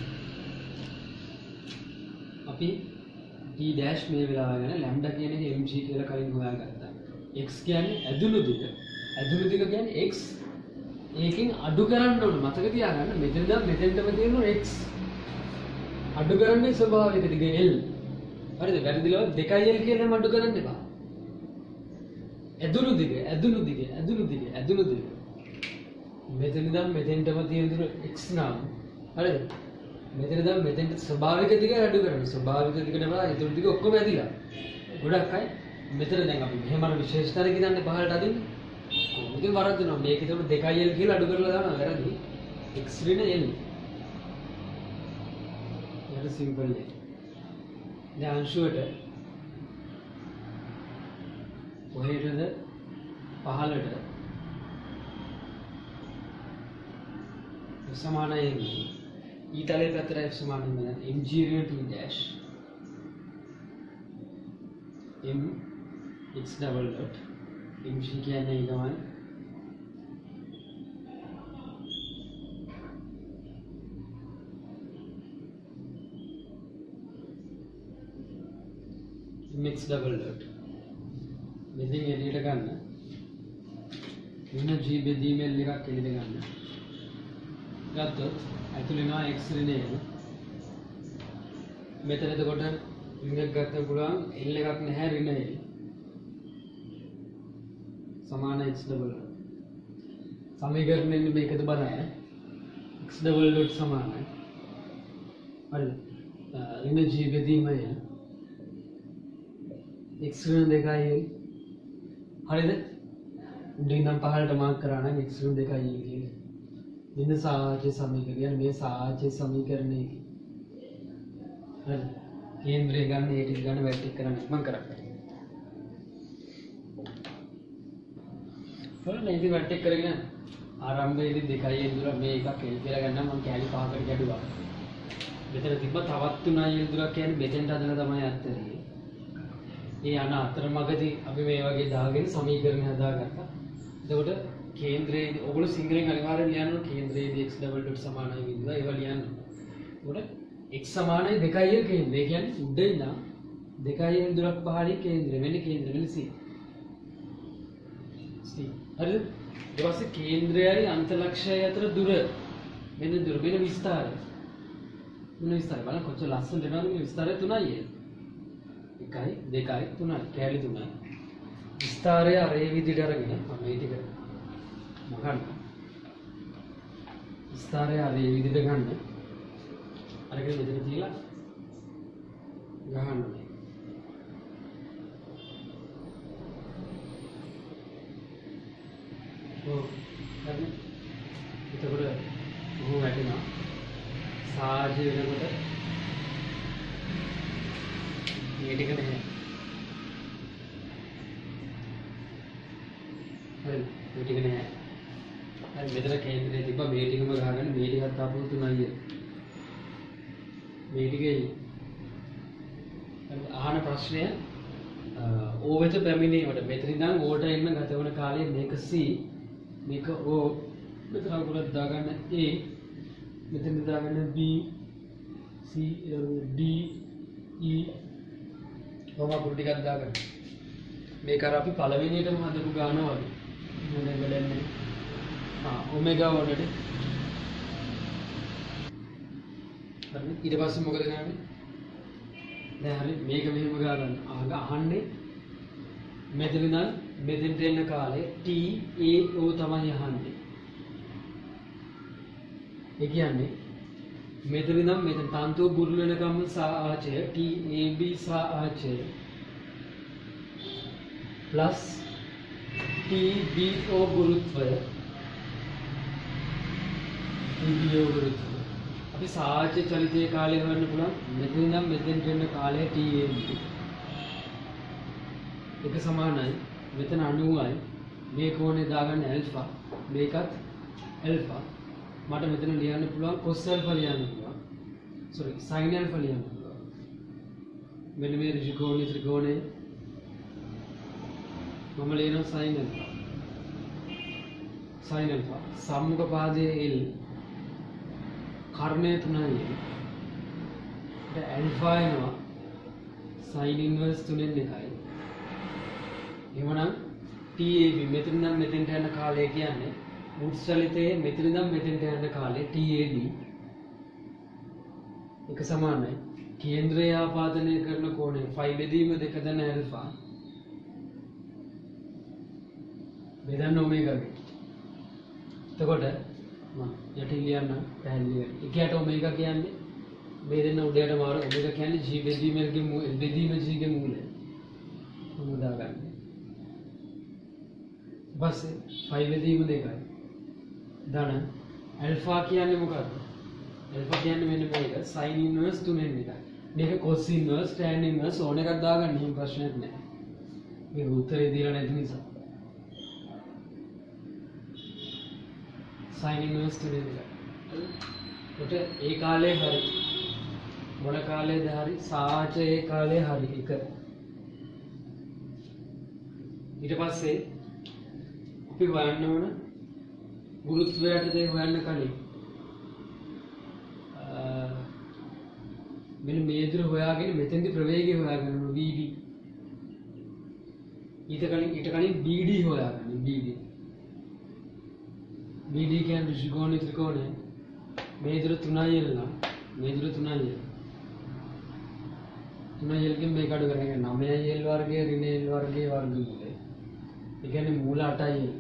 අපි t dash මේ වෙලාව ගන්න lambda කියන එක mg කියලා කලින් හොයාගත්තා. x කියන්නේ ඇදුණු දිග. ඇදුණු දිග කියන්නේ x. ඒකෙන් අඩු කරන්න ඕන. මතක තියාගන්න මෙතන දැන් මෙතෙන්ටම තියෙනවා x. අඩු කරන්නේ ස්වභාවික දිග l. හරිද? වැරදිලව දෙකයි l කියලා නම් අඩු කරන්න එපා. ඇදුණු දිග, ඇදුණු දිග, ඇදුණු දිග, ඇදුණු දිග. මෙතන දැන් මෙතෙන්ටම තියෙන දුර x නම් හරිද? මෙතන දැන් මෙතෙන්ට ස්වභාවික දිග අඩු කරන්න. ස්වභාවික දිගට වඩා ඇදුණු දිග ඔක්කොම ඇදිලා. ගොඩක් අය මෙතන දැන් අපි මෙහෙම අර විශේෂතර කිදන්නේ පහළට අදින්නේ. කොහොමද වරද්දනවා? මේක ඒකට දෙකයි l කියලා අඩු කරලා දානවා වැරදි. x ඍණ l. ඒක සිම්පල් නේ. දැන් අංශුවට කොහෙටද පහළට f සමානයි m. ඊතලයේ පැත්තට f සමානයි m mg ඍණ t dash m x double dot mg කියන්නේ ඊගමයි mx double dot මෙදින් එළියට ගන්න ඍණ g බෙදීමෙන් එකක් එළියට ගන්න ගත්තොත් ඇතුළේනවා x ඍණ l මෙතන එතකොට ඍණයක් ගන්න පුළුවන් l එකක් නැහැ ඍණ l සමාන x double dot සමීකරණයෙන් මේකද බලන්න x double dot සමානයි හරිද ඍණ g බෙදීම l x ඍණ දෙකයි l හරිද උඩින් නම් පහළට මාක් කරා නම් x ඍණ දෙකයි l කියන්නේ මෙන්න සාජ්‍ය සමීකරණය මේ සාජ්‍ය සමීකරණය හරිද කේන්ද්‍රය ගන්න ඒ ටික ගන්න වැට් ටික කරන්න මම කරන්නේ හරිද ඉතින් වැට් ටික කරගෙන ආරම්භයේදී දෙකයි l දුර මේ එකක් l කියලා ගන්නම් මම කැලි පහකට ගැඩුවා මෙතන තිබ්බ තවත් තුනයි l දුරක් කියන්නේ මෙතෙන්ට අදලා තමයි අත්තරේ ඒ යන අතරමඟදී අපි මේ වගේ දාගෙන සමීකරණ හදාගත්තා. එතකොට කේන්ද්‍රයේදී ඔයගොල්ලෝ සිංහලෙන් අනිවාර්යෙන් ලියන්න ඕන කේන්ද්‍රයේදී x double dot සමානයි විදිහට ඒවා ලියන්න. එතකොට x සමානයි දෙකයි l කේන්ද්‍රය. ඒ කියන්නේ උඩ ඉඳන් දෙකයි l දුරක් පහළින් කේන්ද්‍රය වෙන්නේ කේන්ද්‍රය වෙන්නේ c. c. හරිද? ඊට පස්සේ කේන්ද්‍රයයි අන්තලක්ෂය අතර දුර මෙන්න දුර වෙන විස්තරය. මෙන්න විස්තරය බලන්න කොච්චර ලස්සනට වෙනවද මේ විස්තරය තුනයි. එකයි දෙකයි තුනයි කැලි තුනයි විස්තරය අර ඒ විදිහට අරගෙන මම මේ ටික මගන්න විස්තරය අර ඒ විදිහට ගන්න අරගෙන මෙතන තියලා ගහන්න ඕනේ ඔව් හරි එතකොට මොහොම වැටෙනවා සාජ්‍ය වෙනකොට මේ ටික නැහැ. හරි මේ ටික නැහැ. හරි මෙතන කේන්ද්‍රයේ තිබ්බ මේ ටිකම ගහගන්න මේ ටිකත් ආපහු තුනයි. මේ ටිකේ අහන ප්‍රශ්නය O වෙත පැමිණීමට මෙතන ඉඳන් O ට එන්න ගත වන කාලය මේක C මේක O මෙතන අකුරක් දාගන්න A මෙතන දාගන්න B C D E ඔම අකුරු ටිකක් දාගන්න. මේක අර අපි පළවෙනියටම හදපු ගාන වගේ. මොනේ බලන්නේ. ආ ඔමෙගා වලට. හරි ඊට පස්සේ මොකද කරන්නේ? දැන් හරි මේක මෙහෙම ගාගන්න. ආග අහන්නේ මෙතන ඉඳන් මෙතෙන්ට එන්න කාලේ T A O තමයි අහන්නේ. ඒ කියන්නේ මෙතන නම් මෙතන තන්තුව බුරුල් වෙනකම් සාහචය T A B සාහචය plus T B O ගුරුත්වය T B O ගුරුත්වය අපි සාහචය චලිතයේ කාලය හොයන්න පුළුවන් මෙතන නම් මෙතෙන්ට එන කාලය T A B එක සමානයි මෙතන අනූවයි මේ කෝණය දාගන්න ඇල්ෆා මේකත් ඇල්ෆා මට මෙතන ලියන්න පුළුවන් cos alpha ලියන්න පුළුවන් sorry sin alpha ලියන්න පුළුවන් මෙන්න මේ ත්‍රිකෝණයේ ත්‍රිකෝණය මම ලියනවා sin alpha sin alpha සම්මුඛ පාදයේ L කර්ණය තුනයි ඒක alpha එනවා sin inverse තුනෙන් එකයි එවනම් T A B මෙතන නම් මෙතෙන්ට යන කාලය කියන්නේ මුත්සලිතයේ මෙතන නම් මෙතෙන්ට යන කාලේ T A B එක සමානයි කේන්ද්‍රය ආපාදනය කරන කෝණය phi බෙදීම දෙක දන ඇල්ෆා බෙදන්න ඔමේගා ගේ. එතකොට මම යටින් ලියන්න පැහැදිලි වෙයි. එකයට ඔමේගා කියන්නේ මේ දෙන්න උඩයට මාරු ඔමේගා කියන්නේ G බෙදීමගේ මූල බෙදීම G ගේ මූලය. මම දාගන්න. ඊපස්සේ phi බෙදීම දෙකයි. ධන ඇල්ෆා කියන්නේ මොකක්ද? ඇල්ෆා කියන්නේ මෙන්න මේක sin inverse තුනෙන් එකයි. මේක cos inverse tan inverse ඕන එකක් දාගන්න එහෙම ප්‍රශ්නයක් නැහැ. මේක උත්තරේ දීලා නැති නිසා. sin inverse තුනෙන් එකයි. කොට ඒ කාලේ හරි මොන කාලේද හරි සාහචයේ කාලේ හරි එක. ඊට පස්සේ අපි හොයන්න ඕන ගුරුත්වයට දේ හොයන්න කලින් මෙන්න මේ විදිහට හොයාගෙන මෙතෙන්දි ප්‍රවේගය හොයාගන්න ඕන V D ඊට කලින් ඊට කලින් B D හොයාගන්න B D B D කියන්නේ ත්‍රිකෝණය ත්‍රිකෝණය මේ විදිහට තුනයි L නම් මේ විදිහට තුනයි L තුනයි L කින් මේක අඩු කරගෙන නවයයි L වර්ගය ඍණ L වර්ගයේ වර්ගමූලය ඒ කියන්නේ මූල අටයි L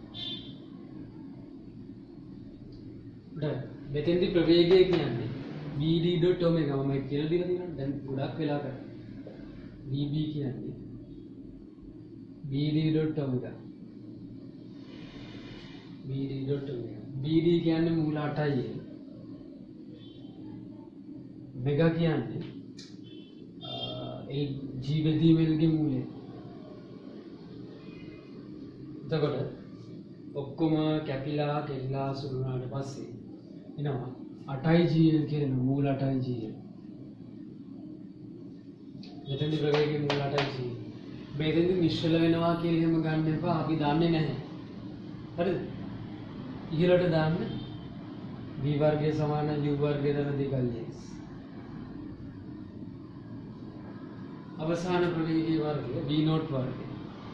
මෙතෙන්දි ප්‍රවේගය කියන්නේ V D dot omega මම කියලා දීලා තියෙනවා දැන් ගොඩක් වෙලා කරා V B කියන්නේ V D dot omega V D dot omega V D කියන්නේ මූල අටයි මෙගා කියන්නේ ඒ G බෙදීමේ මූලය එතකොට ඔක්කොම කැපිලා කෙල්ලා සුළු වුණාට පස්සේ එනවා අටයි G L කියන මූල අටයි G L. මෙතනදි ප්‍රවේගයේ මූල අටයි G L. මේකෙන්දි මිශ්‍රල වෙනවා කියලා එහෙම ගන්න එපා අපි දන්නේ නැහැ. හරිද? ඉහළට දාන්න v වර්ගය සමාන u වර්ගය දන දෙකයි x. අවසාන ප්‍රවේගයේ වර්ගය v naught වර්ගය.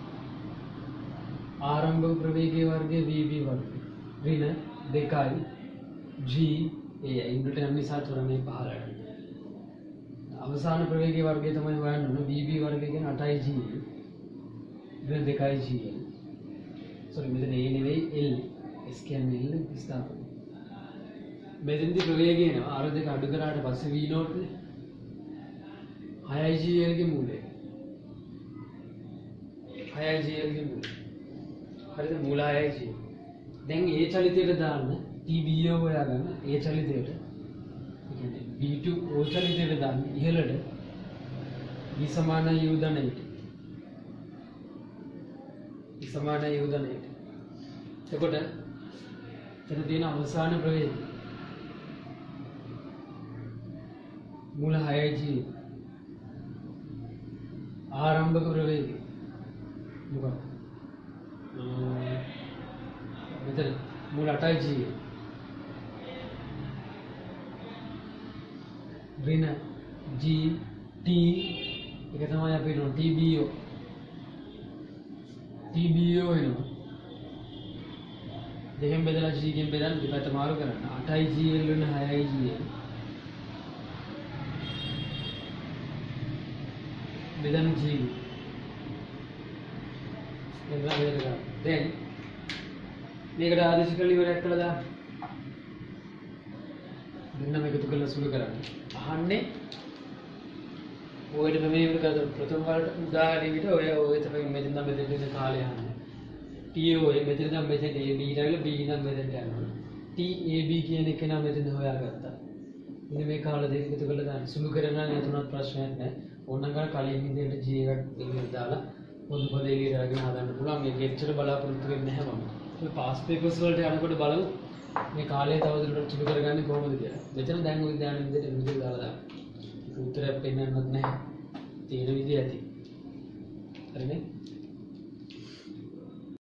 ආරම්භක ප්‍රවේගයේ වර්ගය vb වර්ගය. ඍණ දෙකයි g ඒ ඉන්ඩට යන නිසා ත්වරණය පහළට. අවසාන ප්‍රවේගයේ වර්ගය තමයි හොයන්න ඕන vb වර්ගය කියන්නේ අටයි g ඍණ දෙකයි g. සෝරි මෙතන a නෙවෙයි l s කියන්නේ l විස්තරය. මෙතෙන්දි ප්‍රවේගය එනවා r දෙක අඩු කරාට පස්සේ v naught නේ හයයි g l ගේ මූලය. හයයි g l ගේ මූලය. හරිද මූල හයයි g. දැන් ඒ චලිතයට දාන්න T B O හොයාගන්න ඒ චලිතයට. ඒ කියන්නේ B two O චලිතයට දාන්න ඉහළට V සමාන U ධන eight. V සමාන U ධන eight. එතකොට එතන තියෙන අවසාන ප්‍රවේගය මූල හයයි g ආරම්භක ප්‍රවේගය මොකක්ද? මෙතන මූල අටයි g ඍණ g t එක තමයි අපි නෝ T B O T B O එනවා දෙකෙන් බෙදලා g කින් බෙදන්න දෙපැත්ත මාරු කරන්න අටයි g l වෙන හයයි g l බෙදන්න g බෙදලා බෙදලා දැන් මේකට ආදේශ කරලා ඉවරයක් කළා දාන්න දෙන්නම එකතු කරලා සුළු කරන්නේ. අහන්නේ ඔයද මේ විදිහට ප්‍රථම වලට උදාහරණයක් විදිහට ඔය ඔය තමයි මෙතන නම් මෙතන ඉන්න කාලය අහන්නේ. T ඔය මෙතන නම් මෙතන A B ඊළඟ B නම් මෙතනට යනවා. T A B කියන එක නම් මෙතන හොයාගත්තා. ඉතින් මේ කාල දෙක එකතු කරලා දාන්න. සුළු කරනවා නේ තුනක් ප්‍රශ්නයක් නැහැ. ඕනනම් ගන්න කලින් විදිහට G එකක් එළියට දාලා පොදු පද එළියට අරගෙන හදන්න පුළුවන්. මේක එච්චර බලාපොරොත්තු වෙන්නේ නැහැ මම. මේ පාස් පේපර්ස් වලට යනකොට බලමු මේ කාලය තවදුරටත් සුළු කරගන්නේ කොහොමද කියලා. මෙතන දැන් ඔය දාන විදිහට විදිහට දාලා දාන්න. ඒක උත්තරයක් පෙන්නන්නත් නැහැ. තියෙන විදිහ ඇති. හරිනේ?